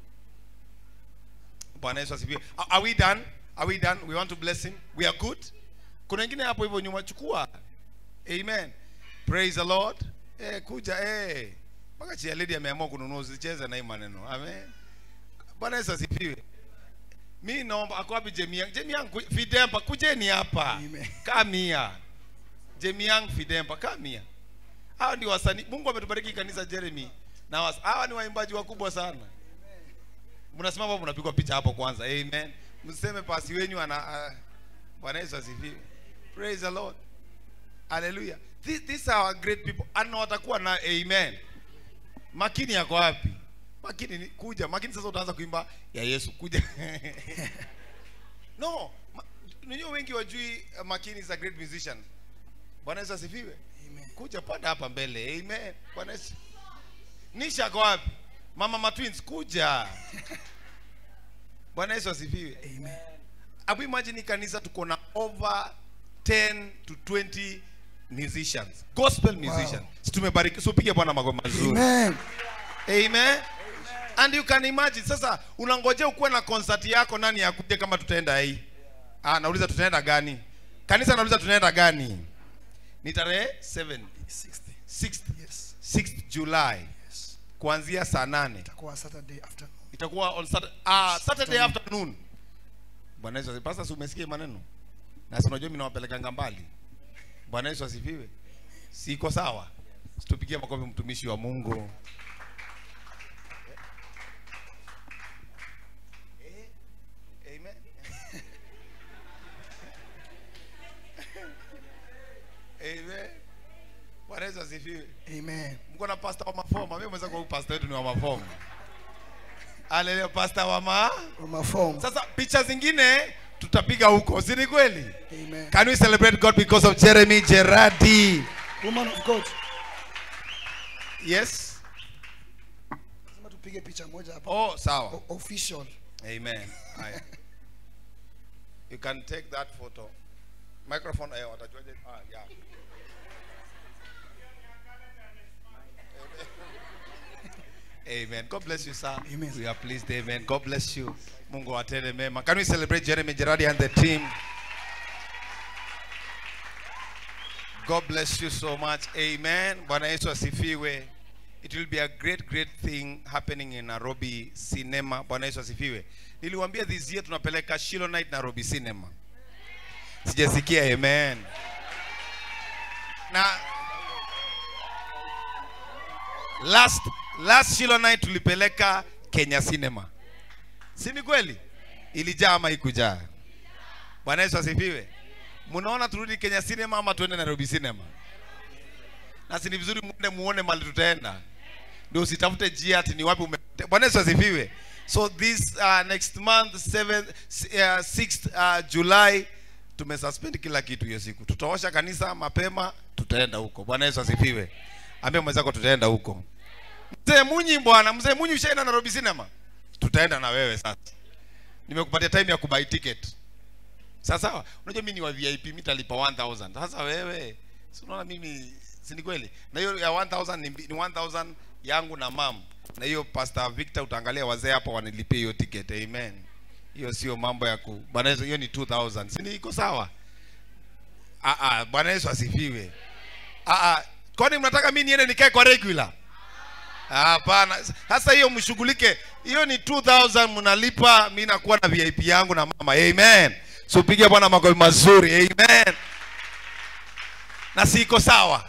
Bwana Yesu asifiwe. Are we done? Are we done? We want to bless him. We are good. Kuna wengine hapo hivyo nyuma chukua. Amen. Praise the Lord. Eh, kuja eh. Mpaka chia lady ameamua kununua usicheze na hii maneno. Amen. Bwana Yesu asifiwe. Mimi naomba ako wapi Jamie Young? Jamie Young Fidempa kujeni hapa. Amen. Kamia. Jamie Young Fidempa kamia. Hao ndio wasanii. Mungu ametubariki kanisa Jeremy. Na was, hawa ni waimbaji wakubwa sana. Mnasimama hapo mnapigwa picha hapo kwanza. Amen. Mseme pasi wenyu ana uh, Bwana Yesu asifiwe. Praise the Lord. Hallelujah. These, these are our great people. Ana watakuwa na amen. Makini yako wapi? Makini ni, kuja. Makini sasa utaanza kuimba ya Yesu kuja. No, ninyo wengi wajui uh, Makini is a great musician. Bwana Yesu asifiwe. Amen. Kuja panda hapa mbele. Amen. Bwana Yesu. Nisha yako wapi? Mama Matwins kuja. Bwana Yesu asifiwe. Amen. Abu imagine kanisa tuko na over ten to twenty musicians, gospel musicians. Wow. Tumebariki, so pige Bwana magoma mazuri. Amen. Amen. And you can imagine sasa unangojea ukuwe na concert yako nani akuje kama tutaenda hii. Ah, nauliza tutaenda gani? Kanisa nauliza tunaenda gani? Ni tarehe seven sixth. Yes. sixth July. Yes. Kuanzia saa nane. Itakuwa Saturday afternoon. Itakuwa on Saturday, ah, Saturday afternoon. Bwana Yesu, pastor umesikia maneno? Na si unajua mimi nawapeleka mbali. Bwana Yesu asifiwe. Siko sawa. Situpigie makofi mtumishi wa Mungu. Amen. Amen. Bwana Yesu asifiwe. Amen. Mko na pastor wa mafomu. Mimi mweza kwa pastor wetu ni wa mafomu. Haleluya, pastor wa ma wa mafomu. Sasa picha zingine tutapiga huko, si ni kweli? Amen. Can we celebrate God because of Jeremy Gerardi? Woman of God. Yes. Lazima tupige picha moja hapa. Oh, sawa. O official. Amen. You can take that photo. Microphone eh watajuaje? Ah, yeah. Amen. God bless you, sir. Amen. We are pleased. Amen. God bless you. Mungu atende mema. Can we celebrate Jeremy Gerardi and the team? God bless you so much. Amen. Bwana Yesu asifiwe. It will be a great great thing happening in Nairobi Cinema. Bwana Yesu asifiwe. Niliwaambia this year tunapeleka Shiloh Night Nairobi Cinema. Sijasikia amen. Na last last Shiloh Night tulipeleka Kenya Cinema. Si ni kweli? Ilijaa ama ikujaa? Bwana Yesu asifiwe. Mnaona turudi Kenya Cinema ama tuende Nairobi Cinema? Na si ni vizuri muende muone mali tutaenda. Ndio usitafute jia ati ni wapi ume. Bwana Yesu asifiwe. So this uh, next month seventh uh, sixth uh, July tumesuspend kila kitu hiyo siku. Tutaosha kanisa mapema, tutaenda huko. Bwana Yesu asifiwe. Ambia mwenzako tutaenda huko. Mzee Munyi bwana, mzee Munyi ushaenda Nairobi Cinema? Tutaenda na wewe sasa. Nimekupatia time ya kubuy ticket. Sasa sawa, unajua mimi ni wa V I P, nitalipa one thousand. Sasa wewe, si unaona mimi si ni kweli? Na hiyo ya one thousand ni, ni one thousand yangu na mam. Na hiyo Pastor Victor utaangalia wazee hapa wanilipia hiyo ticket. Amen. Hiyo sio mambo ya ku. Bwana Yesu, hiyo ni two thousand. Si ni iko sawa? Ah ah, Bwana Yesu asifiwe. Ah ah, kwani mnataka mimi niende nikae kwa regular? Hapana. Sasa hiyo mshughulike. Hiyo ni two thousand mnalipa, mimi nakuwa na V I P yangu na mama. Amen. So pigia Bwana makofi mazuri. Amen. Na siko sawa.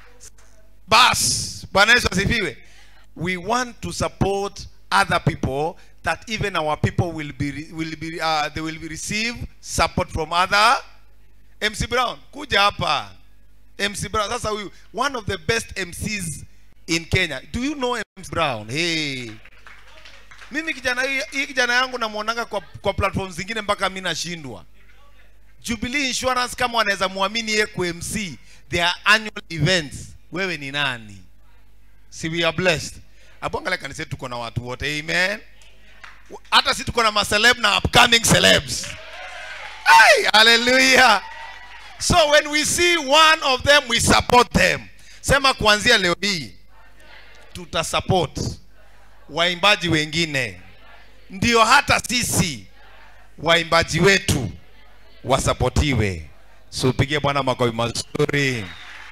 Bas, Bwana Yesu asifiwe. We want to support other people, that even our people will be will be uh, they will be receive support from other. M C Brown, kuja hapa. M C Brown, sasa huyu one of the best M Cs in Kenya. Do you know M C Brown? Hey. Mimi kijana hii kijana yangu namuonanga kwa kwa platforms zingine mpaka mimi nashindwa. Jubilee Insurance kama wanaweza muamini yeye kwa M C their annual events. Wewe ni nani? Si we are blessed. Abongale kanisa tuko na watu wote. Amen. Hata si tuko na ma celeb na upcoming celebs. Hey, hallelujah. So when we see one of them, we support them. Sema kuanzia leo hii tuta support waimbaji wengine. Ndio hata sisi waimbaji wetu wasapotiwe. So pigie Bwana makofi mazuri.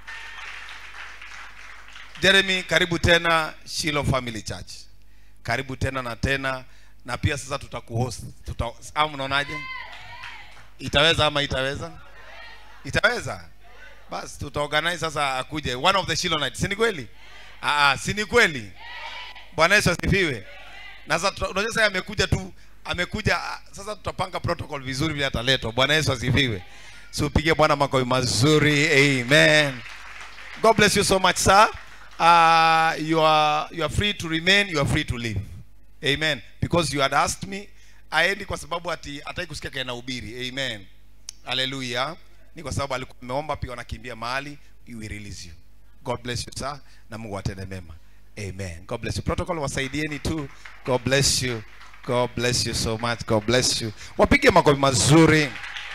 Jeremy, karibu tena Shiloh Family Church. Karibu tena na tena, na pia sasa tutakuhost. Tuta au mnaonaje? Itaweza ama itaweza? Itaweza. Bas tutaorganize sasa akuje one of the Shiloh nights. Si ni kweli? Ah ah, si ni kweli? Bwana Yesu asifiwe. Na sasa unajua sasa amekuja tu, amekuja sasa tutapanga protocol vizuri vile ataletwa. Bwana Yesu asifiwe. So pige Bwana makofi mazuri. Amen. God bless you so much, sir. Uh, you are you are free to remain, you are free to leave. Amen. Because you had asked me, aendi kwa sababu ati hataki kusikia kana ubiri. Amen. Hallelujah. Ni kwa sababu alikuwa ameomba pia wanakimbia mahali, we will release you. God bless you, sir. Na Mungu atende mema. Amen. God bless you. Protocol wasaidieni tu. God bless you. God bless you so much. God bless you. Wapige makofi mazuri.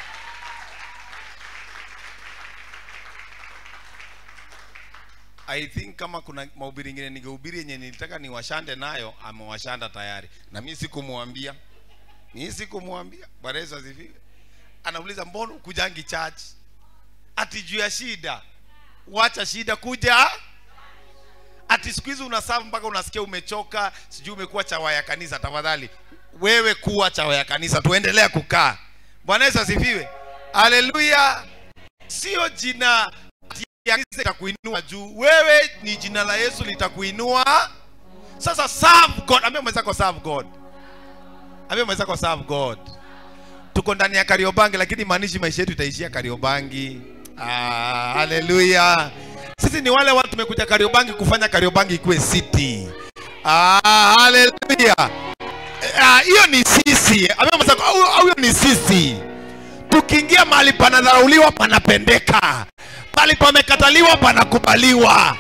I think kama kuna mahubiri mengine ningehubiri yenye nilitaka niwashande nayo, amewashanda tayari. Na mimi sikumwambia. Mimi sikumwambia. Bwana Yesu asifiwe. Anauliza mbona kujangi church? Ati juu ya shida. Wacha shida kuja. Ati siku hizi unasafu mpaka unasikia umechoka, sijui umekuwa chawa ya kanisa. Tafadhali wewe kuwa chawa ya kanisa, tuendelea kukaa. Bwana Yesu asifiwe. Haleluya. Sio jina litakuinua juu, wewe ni jina la Yesu litakuinua. Sasa serve God. Ambia mwenzako serve God. Ambia mwenzako serve God. Tuko ndani ya Kariobangi lakini maanishi maisha yetu itaishia Kariobangi. Ah, haleluya. Sisi ni wale watu tumekuja Kariobangi kufanya Kariobangi ikuwe city. Ah, haleluya. Ah, hiyo ni sisi. Ambia mwenzako au hiyo ni sisi. Tukiingia mahali panadharauliwa panapendeka. Mahali pamekataliwa panakubaliwa.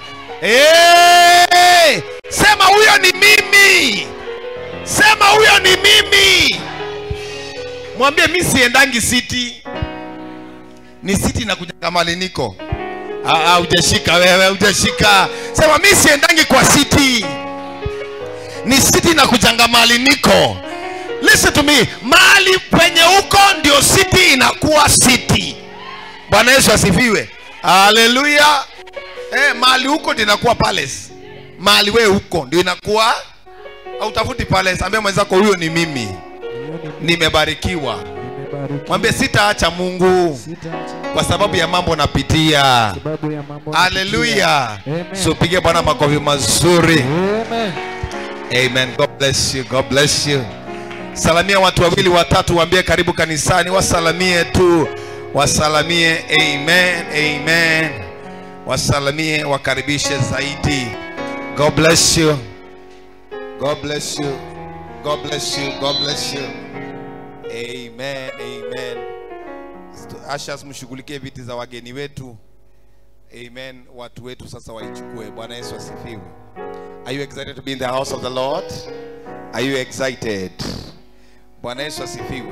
Eh! Sema huyo ni mimi. Sema huyo ni mimi. Mwambie mimi siendangi city. Ni city na kuja mahali niko. Ah ah, hujashika wewe, hujashika. Sema mimi siendangi kwa city. Ni city na kujanga mahali niko. Listen to me. Mahali penye uko ndio city inakuwa city. Bwana Yesu asifiwe. Hallelujah. Eh, mahali huko ndio inakuwa palace. Mahali wewe huko ndio inakuwa au tafuti palace. Ambia mwenzako huyo ni mimi. Nimebarikiwa. Mwambie sitaacha Mungu kwa sababu ya mambo napitia. Hallelujah. So pige Bwana makofi mazuri. Amen. Amen. God bless you. God bless you. Salamia watu wawili watatu, waambie karibu kanisani, wasalamie tu. Wasalamie. Amen. Amen. Wasalamie, wakaribishe zaidi. God bless you. God bless you. God bless you. God bless you. Amen. Amen. Ashas mshughulikie viti za wageni wetu. Amen. Watu wetu sasa waichukue. Bwana Yesu asifiwe. Are you excited to be in the house of the Lord? Are you excited? Bwana Yesu asifiwe.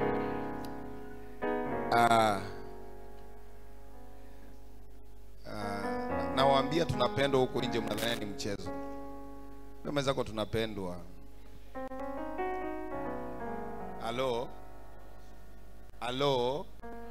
Ah, uh, nawaambia tunapendwa huko nje, mnadhani ni mchezo. Mimi zako tunapendwa. Hello? Hello?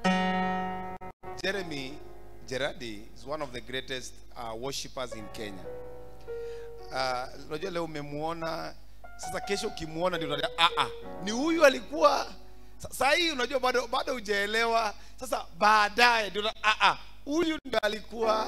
Jeremy Gerardi is one of the greatest uh, worshipers in Kenya. Uh, unajua leo umemuona, sasa kesho ukimuona ndio unajua ah ah, ni huyu alikuwa Sasa hii unajua bado bado hujaelewa. Sasa baadaye ndio a a huyu ndio alikuwa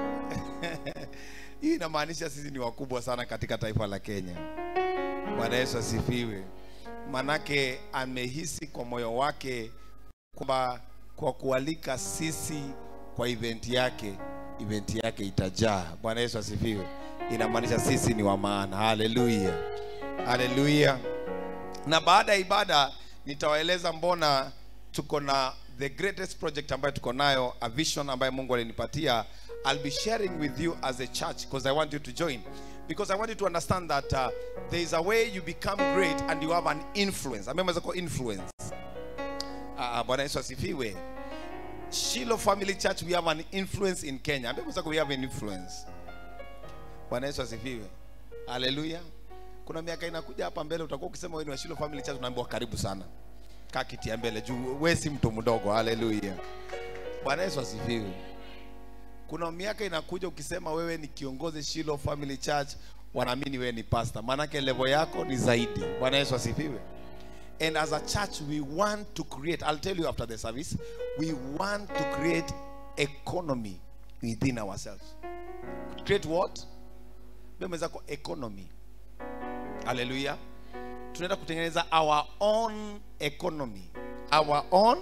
hii inamaanisha sisi ni wakubwa sana katika taifa la Kenya. Bwana Yesu asifiwe. Manake amehisi kwa moyo wake kwamba kwa kualika sisi kwa event yake, event yake itajaa. Bwana Yesu asifiwe. Inamaanisha sisi ni wa maana. Haleluya. Haleluya. Na baada ya ibada nitawaeleza mbona tuko na the greatest project ambayo tuko nayo, a vision ambayo Mungu alinipatia. I'll be sharing with you as a church because I want you to join. Because I want you to understand that uh, there is a way you become great and you have an influence. Amema zako influence. Ah, Bwana Yesu asifiwe. Shiloh Family Church, we have an influence in Kenya. Amema zako we have an influence. Bwana Yesu asifiwe. Hallelujah. Kuna miaka inakuja hapa mbele utakuwa ukisema wewe ni wa Shiloh Family Church unaambiwa karibu sana. Kaa kiti ya mbele juu wewe si mtu mdogo. Hallelujah. Bwana Yesu asifiwe. Kuna miaka inakuja ukisema wewe ni kiongozi Shiloh Family Church, wanaamini wewe ni pastor. Maanake level yako ni zaidi. Bwana Yesu asifiwe. And as a church we want to create, I'll tell you after the service, we want to create economy within ourselves. Create what? Bemezako economy. Hallelujah. Tunaenda kutengeneza our own economy. Our own.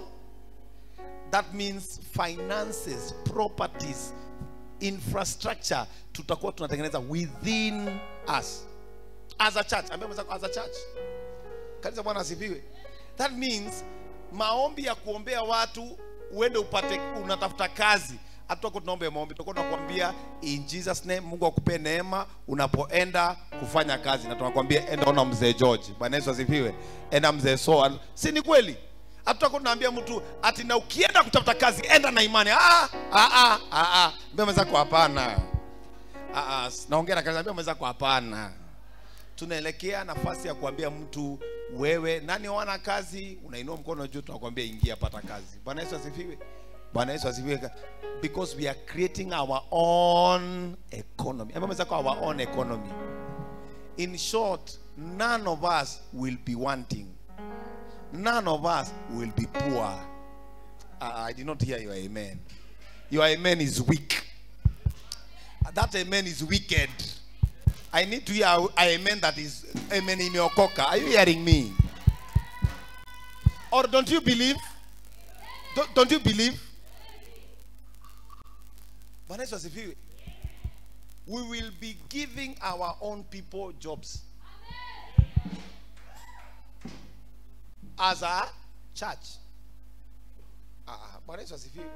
That means finances, properties, infrastructure tutakuwa tunatengeneza within us as a church. As a church. Kanisa Bwana asifiwe. That means maombi ya kuombea watu uende upate unatafuta kazi. Hatuko tunaomba maombi, tutakuwa tunakuambia in Jesus name Mungu akupe neema unapoenda kufanya kazi, na tunakwambia enda ona mzee George. Bwana Yesu asifiwe. Enda mzee Soa. Si ni kweli? Hatuko tunaambia mtu ati na ukienda kutafuta kazi enda na imani. Ah ah ah ah. Mbona mzako hapana. Ah ah, naongea na kazi mbona mzako hapana. Tunaelekea nafasi ya kuambia mtu wewe nani wana kazi, unainua mkono juu tunakwambia ingia pata kazi. Bwana Yesu asifiwe. Bwana Yesu asifiwe. Because we are creating our own economy. Mbona mzako our own economy. In short, none of us will be wanting. None of us will be poor. Uh, I did not hear your amen. Your amen is weak. That amen is wicked. I need to hear a amen that is amen imeokoka. Are you hearing me? Or don't you believe? Don't, don't you believe? We will be giving our own people jobs. As a church. Ah, Bwana Yesu asifiwe.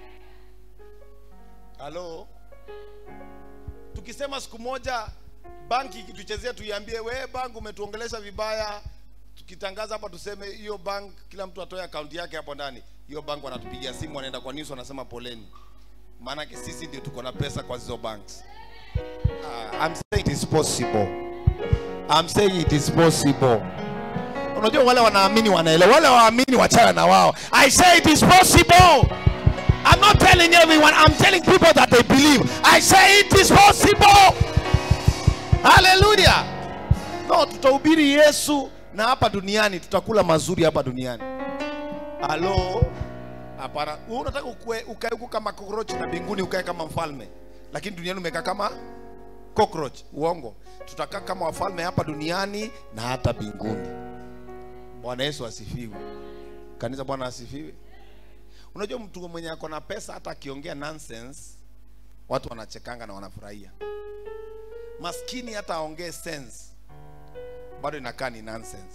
Hello. Tukisema siku moja banki ikituchezea tuiambie wewe bank umetuongelesha vibaya, tukitangaza hapa tuseme hiyo bank kila mtu atoe account yake hapo ndani. Hiyo bank wanatupigia simu wanaenda kwa news wanasema poleni. Maana sisi ndio tuko na pesa kwa hizo banks. Uh, I'm saying it is possible. I'm saying it is possible. Unajua wale wanaamini wanaelewa, wale waamini wachana na wao. I say it is possible. I'm not telling everyone, I'm telling people that they believe. I say it is possible. Hallelujah. No, tutahubiri Yesu na hapa duniani tutakula mazuri hapa duniani. Hello. Hapana, unataka ukae huko kama cockroach na mbinguni ukae kama mfalme. Lakini duniani umekaa kama cockroach. Uongo. Tutakaa kama wafalme hapa duniani na hata mbinguni. Bwana Yesu asifiwe. Kanisa Bwana asifiwe. Unajua mtu mwenye ako na pesa hata akiongea nonsense watu wanachekanga na wanafurahia. Maskini hata aongee sense bado inakaa ni nonsense.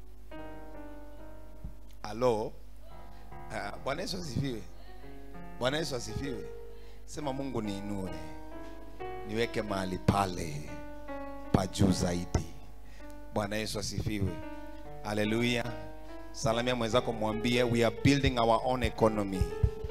Hello. Uh, Bwana Yesu asifiwe. Bwana Yesu asifiwe. Sema Mungu niinue. Niweke mahali pale pa juu zaidi. Bwana Yesu asifiwe. Hallelujah. Salamia mwenzako mwambie we are building our own economy.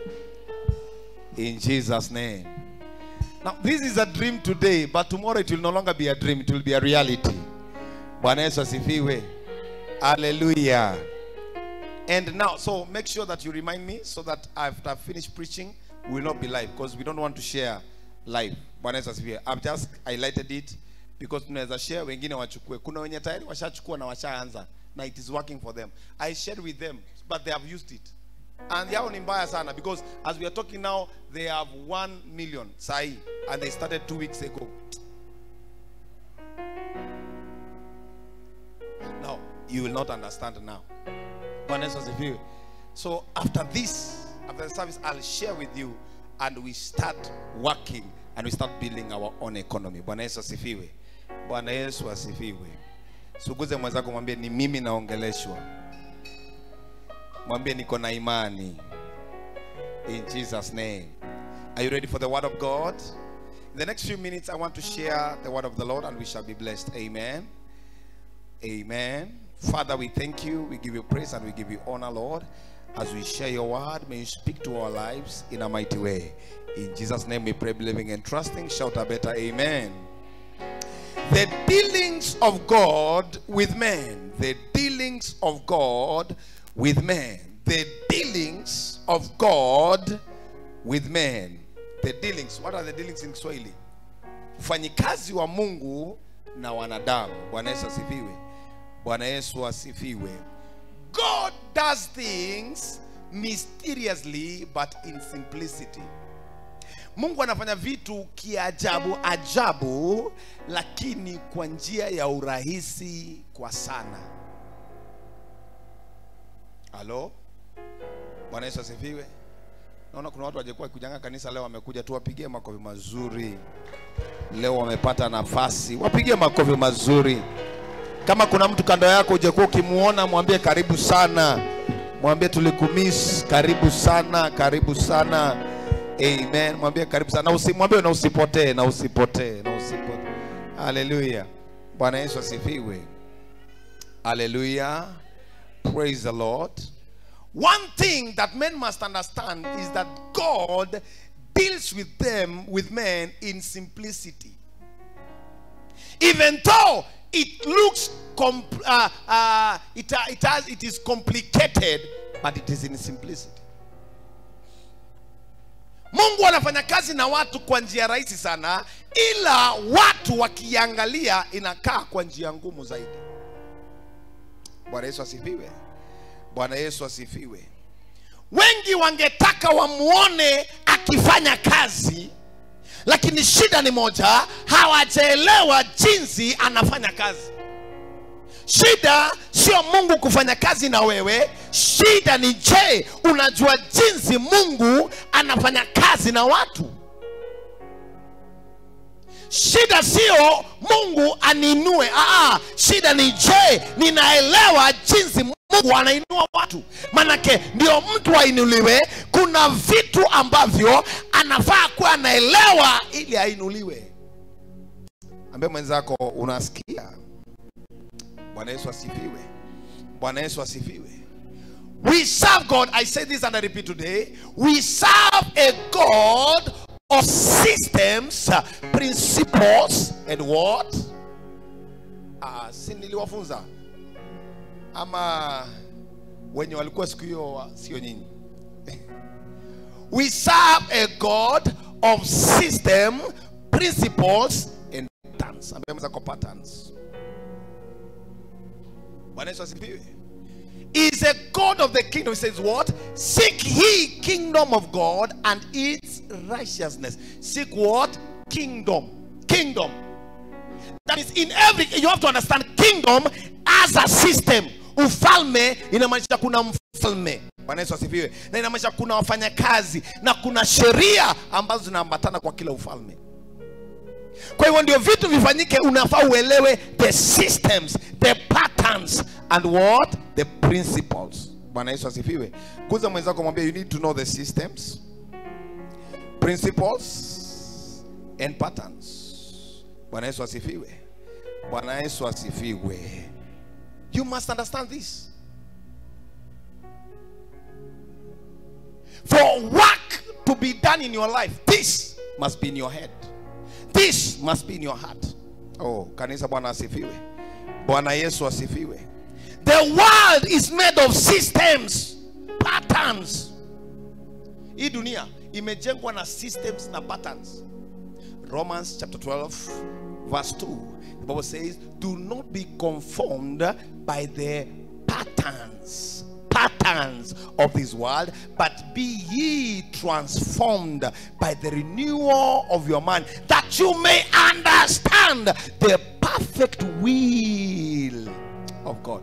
In Jesus name. Now this is a dream today, but tomorrow it will no longer be a dream, it will be a reality. Bwana Yesu asifiwe. Hallelujah. And now, so make sure that you remind me so that after I finish preaching, we will not be live because we don't want to share live. Bwana Yesu asifiwe. I've just highlighted it because tunaweza share wengine wachukue. Kuna wenye tayari washachukua na washaanza na it is working for them. I shared with them, but they have used it. And yao ni mbaya sana, because as we are talking now, they have one million sahi, and they started two weeks ago. Now you will not understand now. So after this, after the service, I'll share with you, and we start working and we start building our own economy. Bwana Yesu asifiwe. Bwana Yesu asifiwe. Suguze mwenzako mwambie ni mimi naongeleshwa. Mwambie niko na imani. In Jesus' name. Are you ready for the word of God? In the next few minutes, I want to share the word of the Lord, and we shall be blessed. Amen. Amen. Father, we thank you. We give you praise and we give you honor, Lord. As we share your word, may you speak to our lives in a mighty way. In Jesus' name we pray, believing and trusting. Shout a better amen. The dealings of God with men. The dealings of God with men. The dealings of God with men. The dealings. What are the dealings in Kiswahili? Ufanyikazi wa Mungu na wanadamu. Bwana Yesu asifiwe. Bwana Yesu asifiwe. God does things mysteriously but in simplicity. Mungu anafanya vitu kiajabu ajabu, lakini kwa njia ya urahisi kwa sana. Halo? Bwana Yesu asifiwe. Naona kuna watu wajekuwa kujanga kanisa leo, wamekuja tu, wapigie makofi mazuri. Leo wamepata nafasi, wapigie makofi mazuri. Kama kuna mtu kando yako ujekuwa ukimuona, mwambie karibu sana. Mwambie tulikumiss, karibu sana, karibu sana. Amen. Mwambie karibu sana. Na usimwambie na usipotee, na usipotee, na usipotee. Hallelujah. Bwana Yesu asifiwe. Hallelujah. Praise the Lord. One thing that men must understand is that God deals with them, with men, in simplicity. Even though it looks comp uh, uh, it, uh, it has it is complicated, but it is in simplicity. Mungu anafanya kazi na watu kwa njia rahisi sana, ila watu wakiangalia inakaa kwa njia ngumu zaidi. Bwana Yesu asifiwe. Bwana Yesu asifiwe. Wengi wangetaka wamuone akifanya kazi, lakini shida ni moja, hawajaelewa jinsi anafanya kazi. Shida sio Mungu kufanya kazi na wewe, shida ni je, unajua jinsi Mungu anafanya kazi na watu. Shida sio Mungu aninue, aa, shida ni je, ninaelewa jinsi Mungu anainua watu. Manake ndio mtu ainuliwe, kuna vitu ambavyo anafaa kuwa anaelewa ili ainuliwe. Ambie mwenzako unasikia. Bwana Yesu asifiwe. Bwana Yesu asifiwe. We serve God, I say this and I repeat today, we serve a God of systems, principles, and what? Ah, si niliwafunza ama wenye walikuwa siku hiyo sio nyinyi. We serve a God of system, principles, and patterns. Ambia patterns. Bwana Yesu asifiwe. Is a God of the kingdom. He says what? Seek ye kingdom of God and its righteousness. Seek what? Kingdom. Kingdom. That is in every, you have to understand kingdom as a system. Ufalme inamaanisha kuna mfalme. Bwana Yesu asifiwe. Na inamaanisha kuna wafanyakazi na kuna sheria ambazo zinaambatana kwa kila ufalme. Kwa hivyo ndio vitu vifanyike, unafaa uelewe the systems, the patterns, and what? The principles. Bwana Yesu asifiwe. Kuza mwenzako mwambie you need to know the systems, principles, and patterns. Bwana Yesu asifiwe. Bwana Yesu asifiwe. You must understand this. For work to be done in your life, this must be in your head. This must be in your heart. Oh, kanisa Bwana asifiwe. Bwana Yesu asifiwe. The world is made of systems, patterns. Hii dunia imejengwa na systems na patterns. Romans chapter twelve verse two. The Bible says, do not be conformed by the patterns, patterns of this world, but be ye transformed by the renewal of your mind, that you may understand the perfect will of God.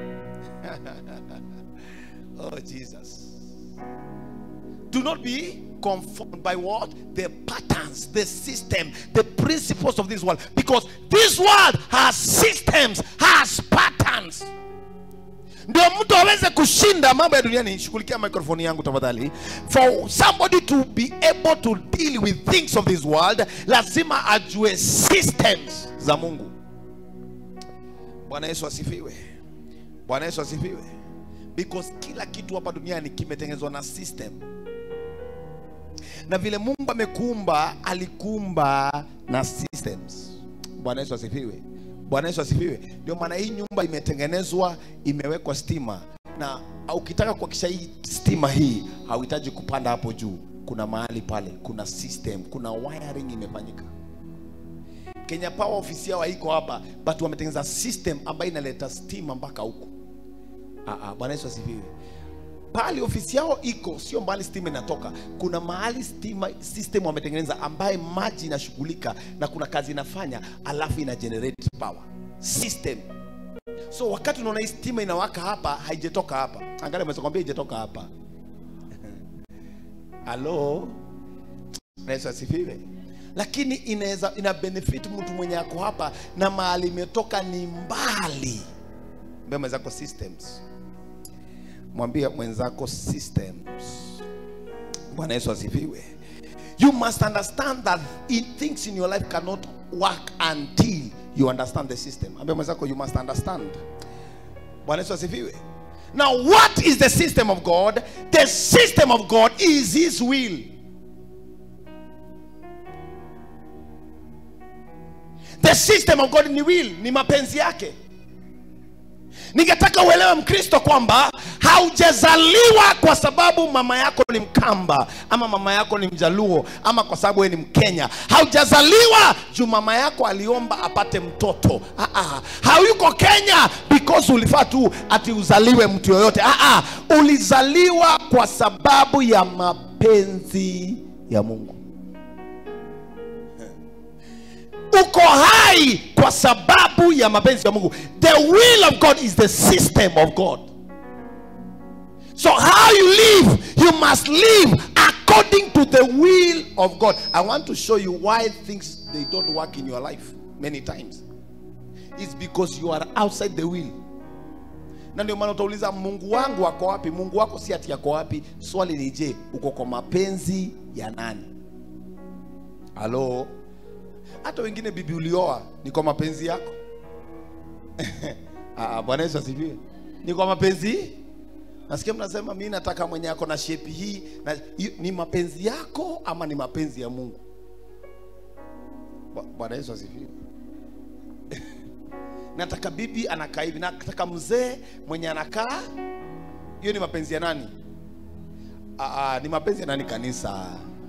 Oh, Jesus. Do not be conformed by what? The patterns, the system, the principles of this world. Because this world has systems, has patterns. Ndio mtu aweze kushinda mambo ya duniani. Shughulikia microphone yangu tafadhali. For somebody to be able to deal with things of this world, lazima ajue systems za Mungu. Bwana Yesu asifiwe. Bwana Yesu asifiwe. Because kila kitu hapa duniani kimetengenezwa na system. Na vile Mungu amekuumba, alikuumba na systems. Bwana Yesu asifiwe. Bwana Yesu asifiwe. Ndio maana hii nyumba imetengenezwa, imewekwa stima, na ukitaka kuhakisha hii stima hii, hauhitaji kupanda hapo juu. Kuna mahali pale, kuna system, kuna wiring imefanyika. Kenya Power ofisi yao haiko hapa, but wametengeneza system ambayo inaleta stima mpaka huko. Ah ah, Bwana Yesu asifiwe. Pale ofisi yao iko, sio mbali stima inatoka. Kuna mahali stima system wametengeneza ambaye maji inashughulika na kuna kazi inafanya, alafu ina generate power system. So wakati unaona hii stima inawaka hapa, haijatoka hapa. Angalia, nimekwambia haijatoka hapa. Hello. Yesu asifiwe. Lakini inaweza ina benefit mtu mwenye yako hapa na mahali imetoka ni mbali. Mbona zako systems? Mwambie mwenzako systems. Bwana Yesu asifiwe. You must understand that in things in your life cannot work until you understand the system. Mwambie mwenzako, you must understand. Bwana Yesu asifiwe. Now what is the system of God? The system of God is his will. The system of God ni will, ni mapenzi yake. Ningetaka uelewe Mkristo kwamba haujazaliwa kwa sababu mama yako ni Mkamba, ama mama yako ni Mjaluo, ama kwa sababu wewe ni Mkenya. Haujazaliwa juu mama yako aliomba apate mtoto. Ah ah. Hayuko Kenya because ulifaa tu ati uzaliwe mtu yoyote. Ah ah. Ulizaliwa kwa sababu ya mapenzi ya Mungu. Uko hai kwa sababu ya mapenzi ya Mungu. The will of God is the system of God. So how you live, you must live according to the will of God. I want to show you why things they don't work in your life many times. It's because you are outside the will. Na ndio maana utauliza, Mungu wangu wako wapi? Mungu wako si ati yako wapi. Swali ni, je, uko kwa mapenzi ya nani? Hello. Hata wengine bibi ulioa ni kwa mapenzi yako. Ah, Bwana Yesu asifiwe. Ni kwa mapenzi? Nasikia mnasema mimi nataka mwenye yako na shape hii, na ni mapenzi yako ama ni mapenzi ya Mungu? Bwana Yesu asifiwe. Nataka bibi anakaa hivi, nataka mzee mwenye anakaa. Hiyo ni mapenzi ya nani? Ah, ah, ni mapenzi ya nani kanisa?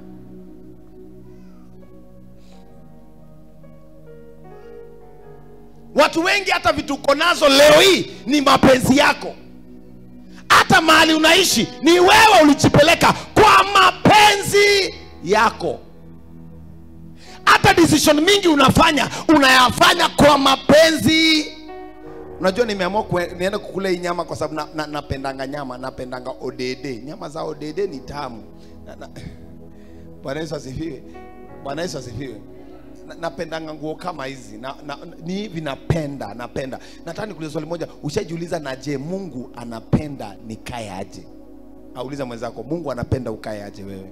Watu wengi hata vitu uko nazo leo hii ni mapenzi yako. Hata mahali unaishi ni wewe ulijipeleka kwa mapenzi yako. Hata decision mingi unafanya, unayafanya kwa mapenzi. Unajua nimeamua nienda kukula hii nyama kwa sababu na, na, napendanga nyama, napendanga odede. Nyama za odede ni tamu. Na, na, Bwana Yesu asifiwe. Bwana Yesu asifiwe. Napendanga nguo kama hizi na, na, ni hivi napenda napenda. Nataka nikuulize swali moja, ushajiuliza na je, Mungu anapenda nikae aje? Auliza mwenzako, Mungu anapenda ukae aje wewe?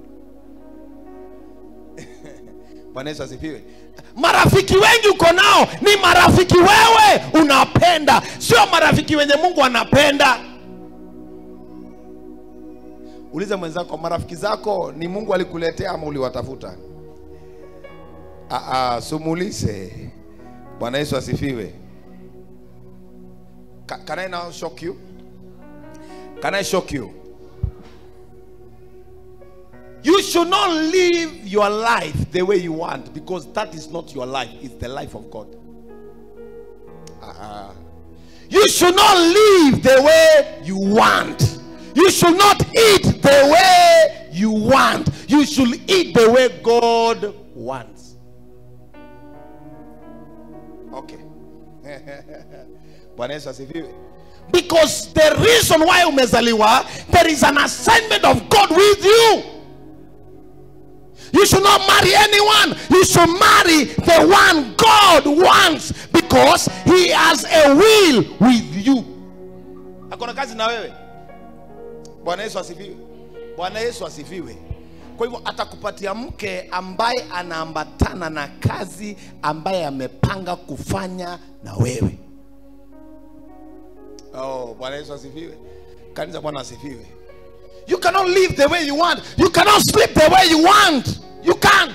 Bwana Yesu asifiwe. Marafiki wengi uko nao ni marafiki wewe unapenda, sio marafiki wenye Mungu anapenda. Uliza mwenzako, marafiki zako ni Mungu alikuletea ama uliwatafuta? Ah ah, sumulise. Bwana Yesu asifiwe. Can I now shock you? Can I shock you? You should not live your life the way you want, because that is not your life, it's the life of God. Uh-uh. You You should not live the way you want. You should not eat the way you want. You should eat the way God wants. Okay. Because the reason why umezaliwa, there is an assignment of God with you. You should not marry anyone. You should marry the one God wants, because he has a will with you. Akona kazi na wewe. Bwana Yesu asifiwe. Bwana Yesu asifiwe. Kwa hivyo atakupatia mke ambaye anaambatana na kazi ambaye amepanga kufanya na wewe. Oh, Bwana Yesu asifiwe. Kanisa Bwana asifiwe. You cannot live the way you want. You cannot sleep the way you want. You can't.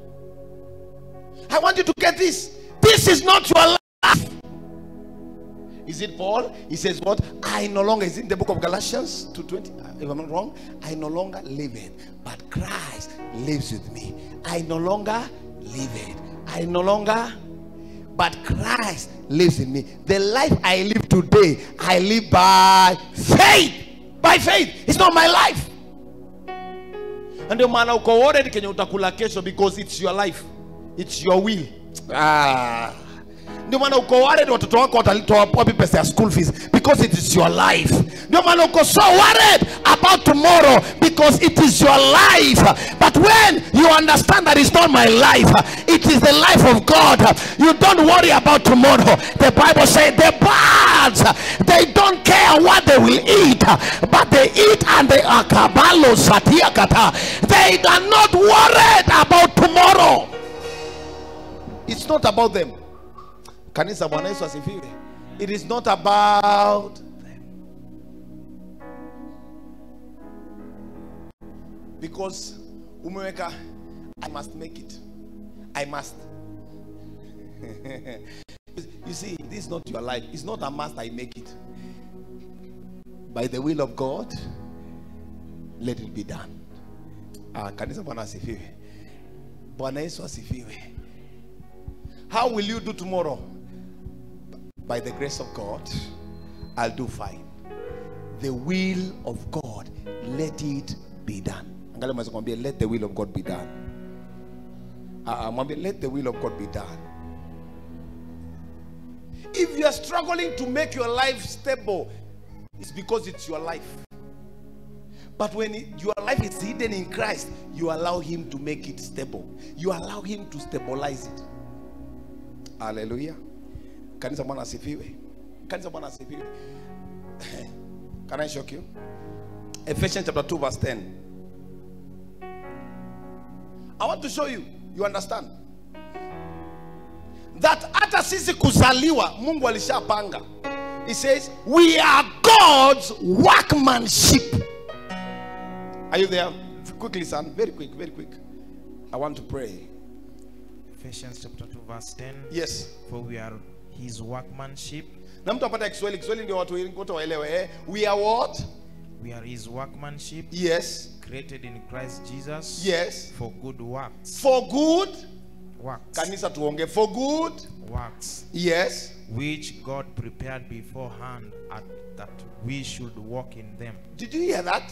I want you to get this. This is not your life. Is it Paul? He says what? I no longer, is it in the book of Galatians two twenty? If I'm not wrong, I no longer live it, but Christ lives with me. I no longer live it. I no longer, but Christ lives in me. The life I live today, I live by faith. By faith. It's not my life. And the man uko worried kenye utakula kesho, because it's your life. It's your will. Ah. Ndio maana uko worried watoto wako watalitoa wapi pesa ya school fees, because it is your life. Ndio maana uko so worried about tomorrow, because it is your life. But when you understand that it's not my life, it is the life of God, you don't worry about tomorrow. The Bible says the birds, they don't care what they will eat, but they eat and they are kabalo satiakata. They are not worried about tomorrow. It's not about them. Kanisa Bwana Yesu asifiwe. It is not about them. Because umeweka, I must make it. I must. You see, this is not your life. It's not a must, I make it. By the will of God, let it be done. Ah, kanisa Bwana asifiwe. Bwana Yesu asifiwe. How will you do tomorrow? By the grace of God, I'll do fine. The will of God, let it be done. Angalia mweze kwambia, let the will of God be done. Uh, mwambia, let the will of God be done. If you are struggling to make your life stable, it's because it's your life. But when it, your life is hidden in Christ, you allow him to make it stable. You allow him to stabilize it. Hallelujah. Kanisa Bwana asifiwe. Kanisa Bwana asifiwe. Can I shock you? Ephesians chapter two verse ten. I want to show you. You understand? That hata sisi kuzaliwa Mungu alishapanga. He says we are God's workmanship. Are you there? Quickly, son. Very quick, very quick. I want to pray. Ephesians chapter two verse ten. Yes. For we are his workmanship. Na mtu apata Kiswahili, Kiswahili ndio watu wote waelewe. Eh? We are what? We are his workmanship. Yes. Created in Christ Jesus. Yes. For good works. For good works. Kanisa tuonge. For good works. Yes. Which God prepared beforehand at, that we should walk in them. Did you hear that?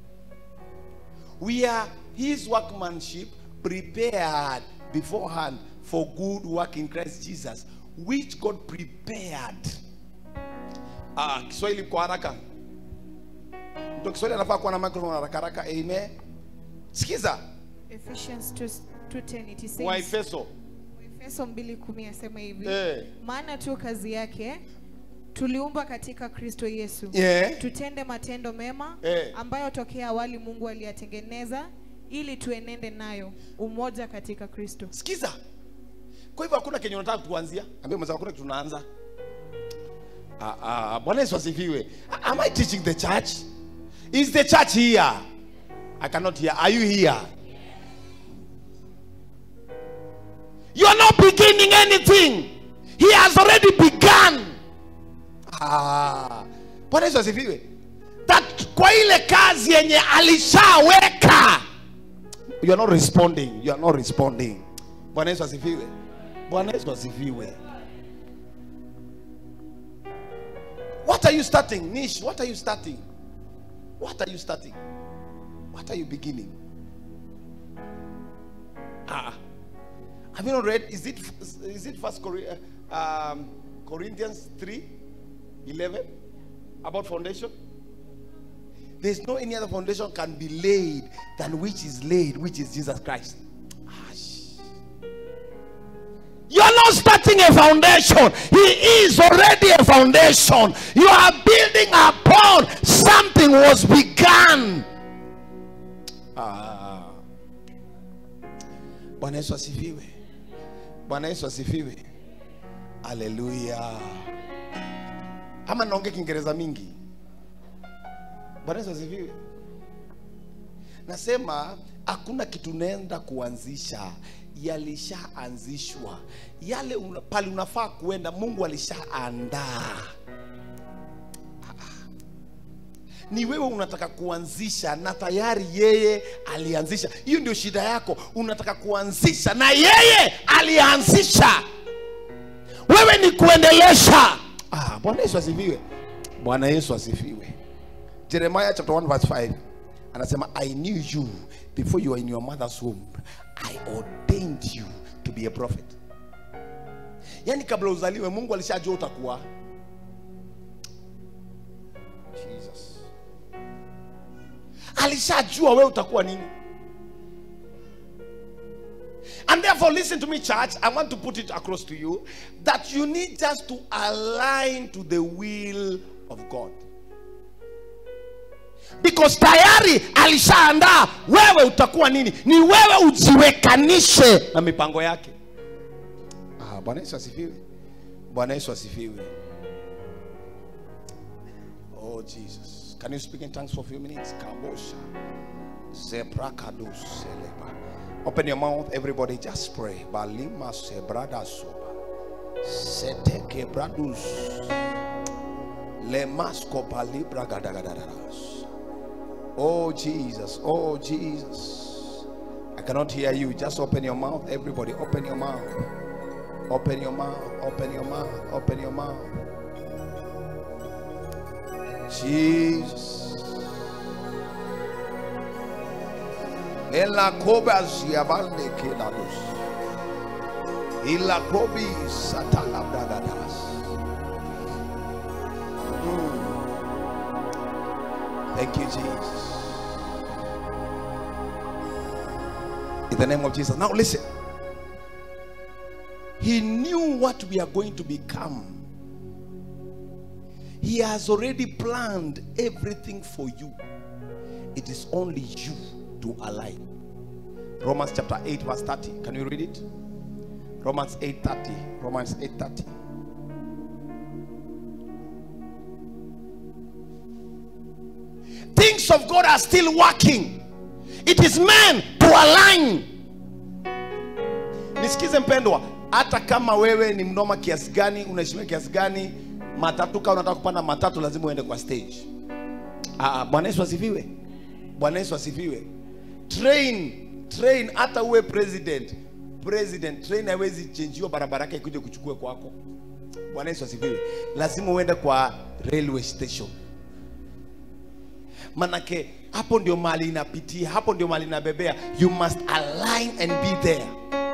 We are his workmanship, prepared beforehand for good work in Christ Jesus, which God prepared. Ah, Kiswahili kwa haraka. Mtu Kiswahili anafaa kuwa na microphone haraka haraka. Amen. Sikiza. Ephesians two ten it says. Wa Efeso. Efeso mbili kumi asema hivi. Eh. Maana tu kazi yake tuliumba katika Kristo Yesu. Yeah. Tutende matendo mema eh, ambayo tokea awali Mungu aliyatengeneza ili tuenende nayo umoja katika Kristo. Sikiza. Kwa hivyo hakuna kenye unataka kuanzia. Ambia mwanzo hakuna kitu tunaanza. Ah ah, Bwana Yesu asifiwe. Am I teaching the church? Is the church here? I cannot hear. Are you here? You are not beginning anything. He has already begun. Ah, Bwana Yesu asifiwe. That kwa ile kazi yenye alishaweka. You are not responding. You are not responding. Bwana Yesu asifiwe. Bwana Yesu asifiwe. What are you starting? Nish, what are you starting? What are you starting? What are you beginning? Ah, have you not read? Is it is it First um, Corinthians three eleven about foundation? There's no any other foundation can be laid than which is laid, which is Jesus Christ. You're not starting a foundation. He is already a foundation. You are building upon something was begun. Ah. Bwana Yesu asifiwe. Bwana Yesu asifiwe. Hallelujah. Ama naongea Kiingereza mingi. Bwana Yesu asifiwe. Nasema hakuna kitu nenda kuanzisha, yalishaanzishwa. Yale una, pale unafaa kuenda Mungu alishaandaa. Ni wewe unataka kuanzisha na tayari yeye alianzisha. Hiyo ndio shida yako. Unataka kuanzisha na yeye alianzisha. Wewe ni kuendelesha. Ah, Bwana Yesu asifiwe. Bwana Yesu asifiwe. Jeremiah chapter one verse five anasema, I knew you before you were in your mother's womb. I ordained you to be a prophet. Yani kabla uzaliwe Mungu alishajua utakuwa. Jesus. Alishajua wewe utakuwa nini. And therefore, listen to me, church. I want to put it across to you that you need just to align to the will of God. Because tayari alishaandaa wewe utakuwa nini. Ni wewe ujiwekanishe na mipango yake. Ah, Bwana Yesu asifiwe. Bwana Yesu asifiwe. Oh Jesus. Can you speak in tongues for a few minutes? Kabosha. Zebrakadus seleba. Open your mouth, everybody, just pray. Balima sebrada soba. Seteke bradus. Lemasko palibra gadagadadas. Oh Jesus, oh Jesus. I cannot hear you. Just open your mouth, everybody. Open your mouth. Open your mouth. Open your mouth. Open your mouth. Jesus. Ela cobas yavande keladus. Ila kobi satala bragadas. Thank you, Jesus. In the name of Jesus. Now listen. He knew what we are going to become. He has already planned everything for you. It is only you to align. Romans chapter eight verse thirty. Can you read it? Romans eight thirty. Romans eight thirty. Things of God are still working. It is man to align. Nisikize mpendwa, hata kama wewe ni mnoma kiasi gani, unaheshimia kiasi gani, matatu kama unataka kupanda matatu lazima uende kwa stage. Ah, Bwana Yesu asifiwe. Bwana Yesu asifiwe. Train, train hata uwe president. President, train haiwezi changewa barabara yake ikuje kuchukue kwako. Bwana Yesu asifiwe. Lazima uende kwa railway station. Manake hapo ndio mali inapitia, hapo ndio mali inabebea. You must align and be there.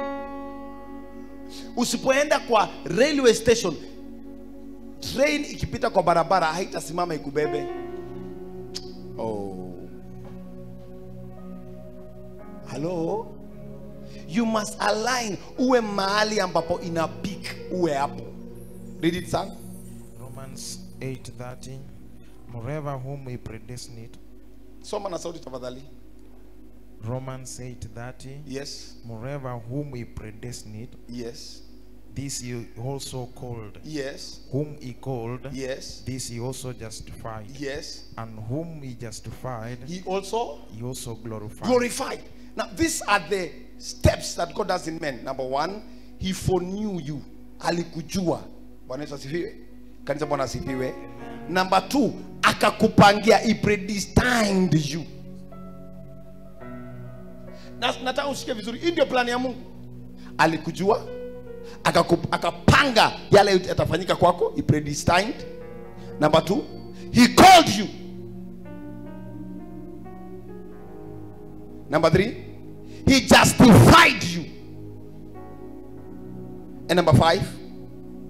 Usipoenda kwa railway station, train ikipita kwa barabara haitasimama ikubebe. Oh. Hello? You must align. Uwe mahali ambapo ina peak, uwe hapo. Read it, son. Romans eight thirty. Moreover, whom we predestinate. Soma na sauti tafadhali. Romans eight thirty. Yes. Moreover, whom we predestinate. Yes. This he also called. Yes. Whom he called. Yes. This he also justified. Yes. And whom he justified. He also He also glorified. glorified. Now these are the steps that God does in men. Number one, he foreknew you. Alikujua. Bwana Yesu asifiwe. Kanisa Bwana asifiwe. Number two, akakupangia. He predestined you. Na nataka usikie vizuri. Hii ndio plani ya Mungu. Alikujua, akapanga yale yatafanyika kwako. He predestined. Number two, he called you. Number three, he justified you. And number five,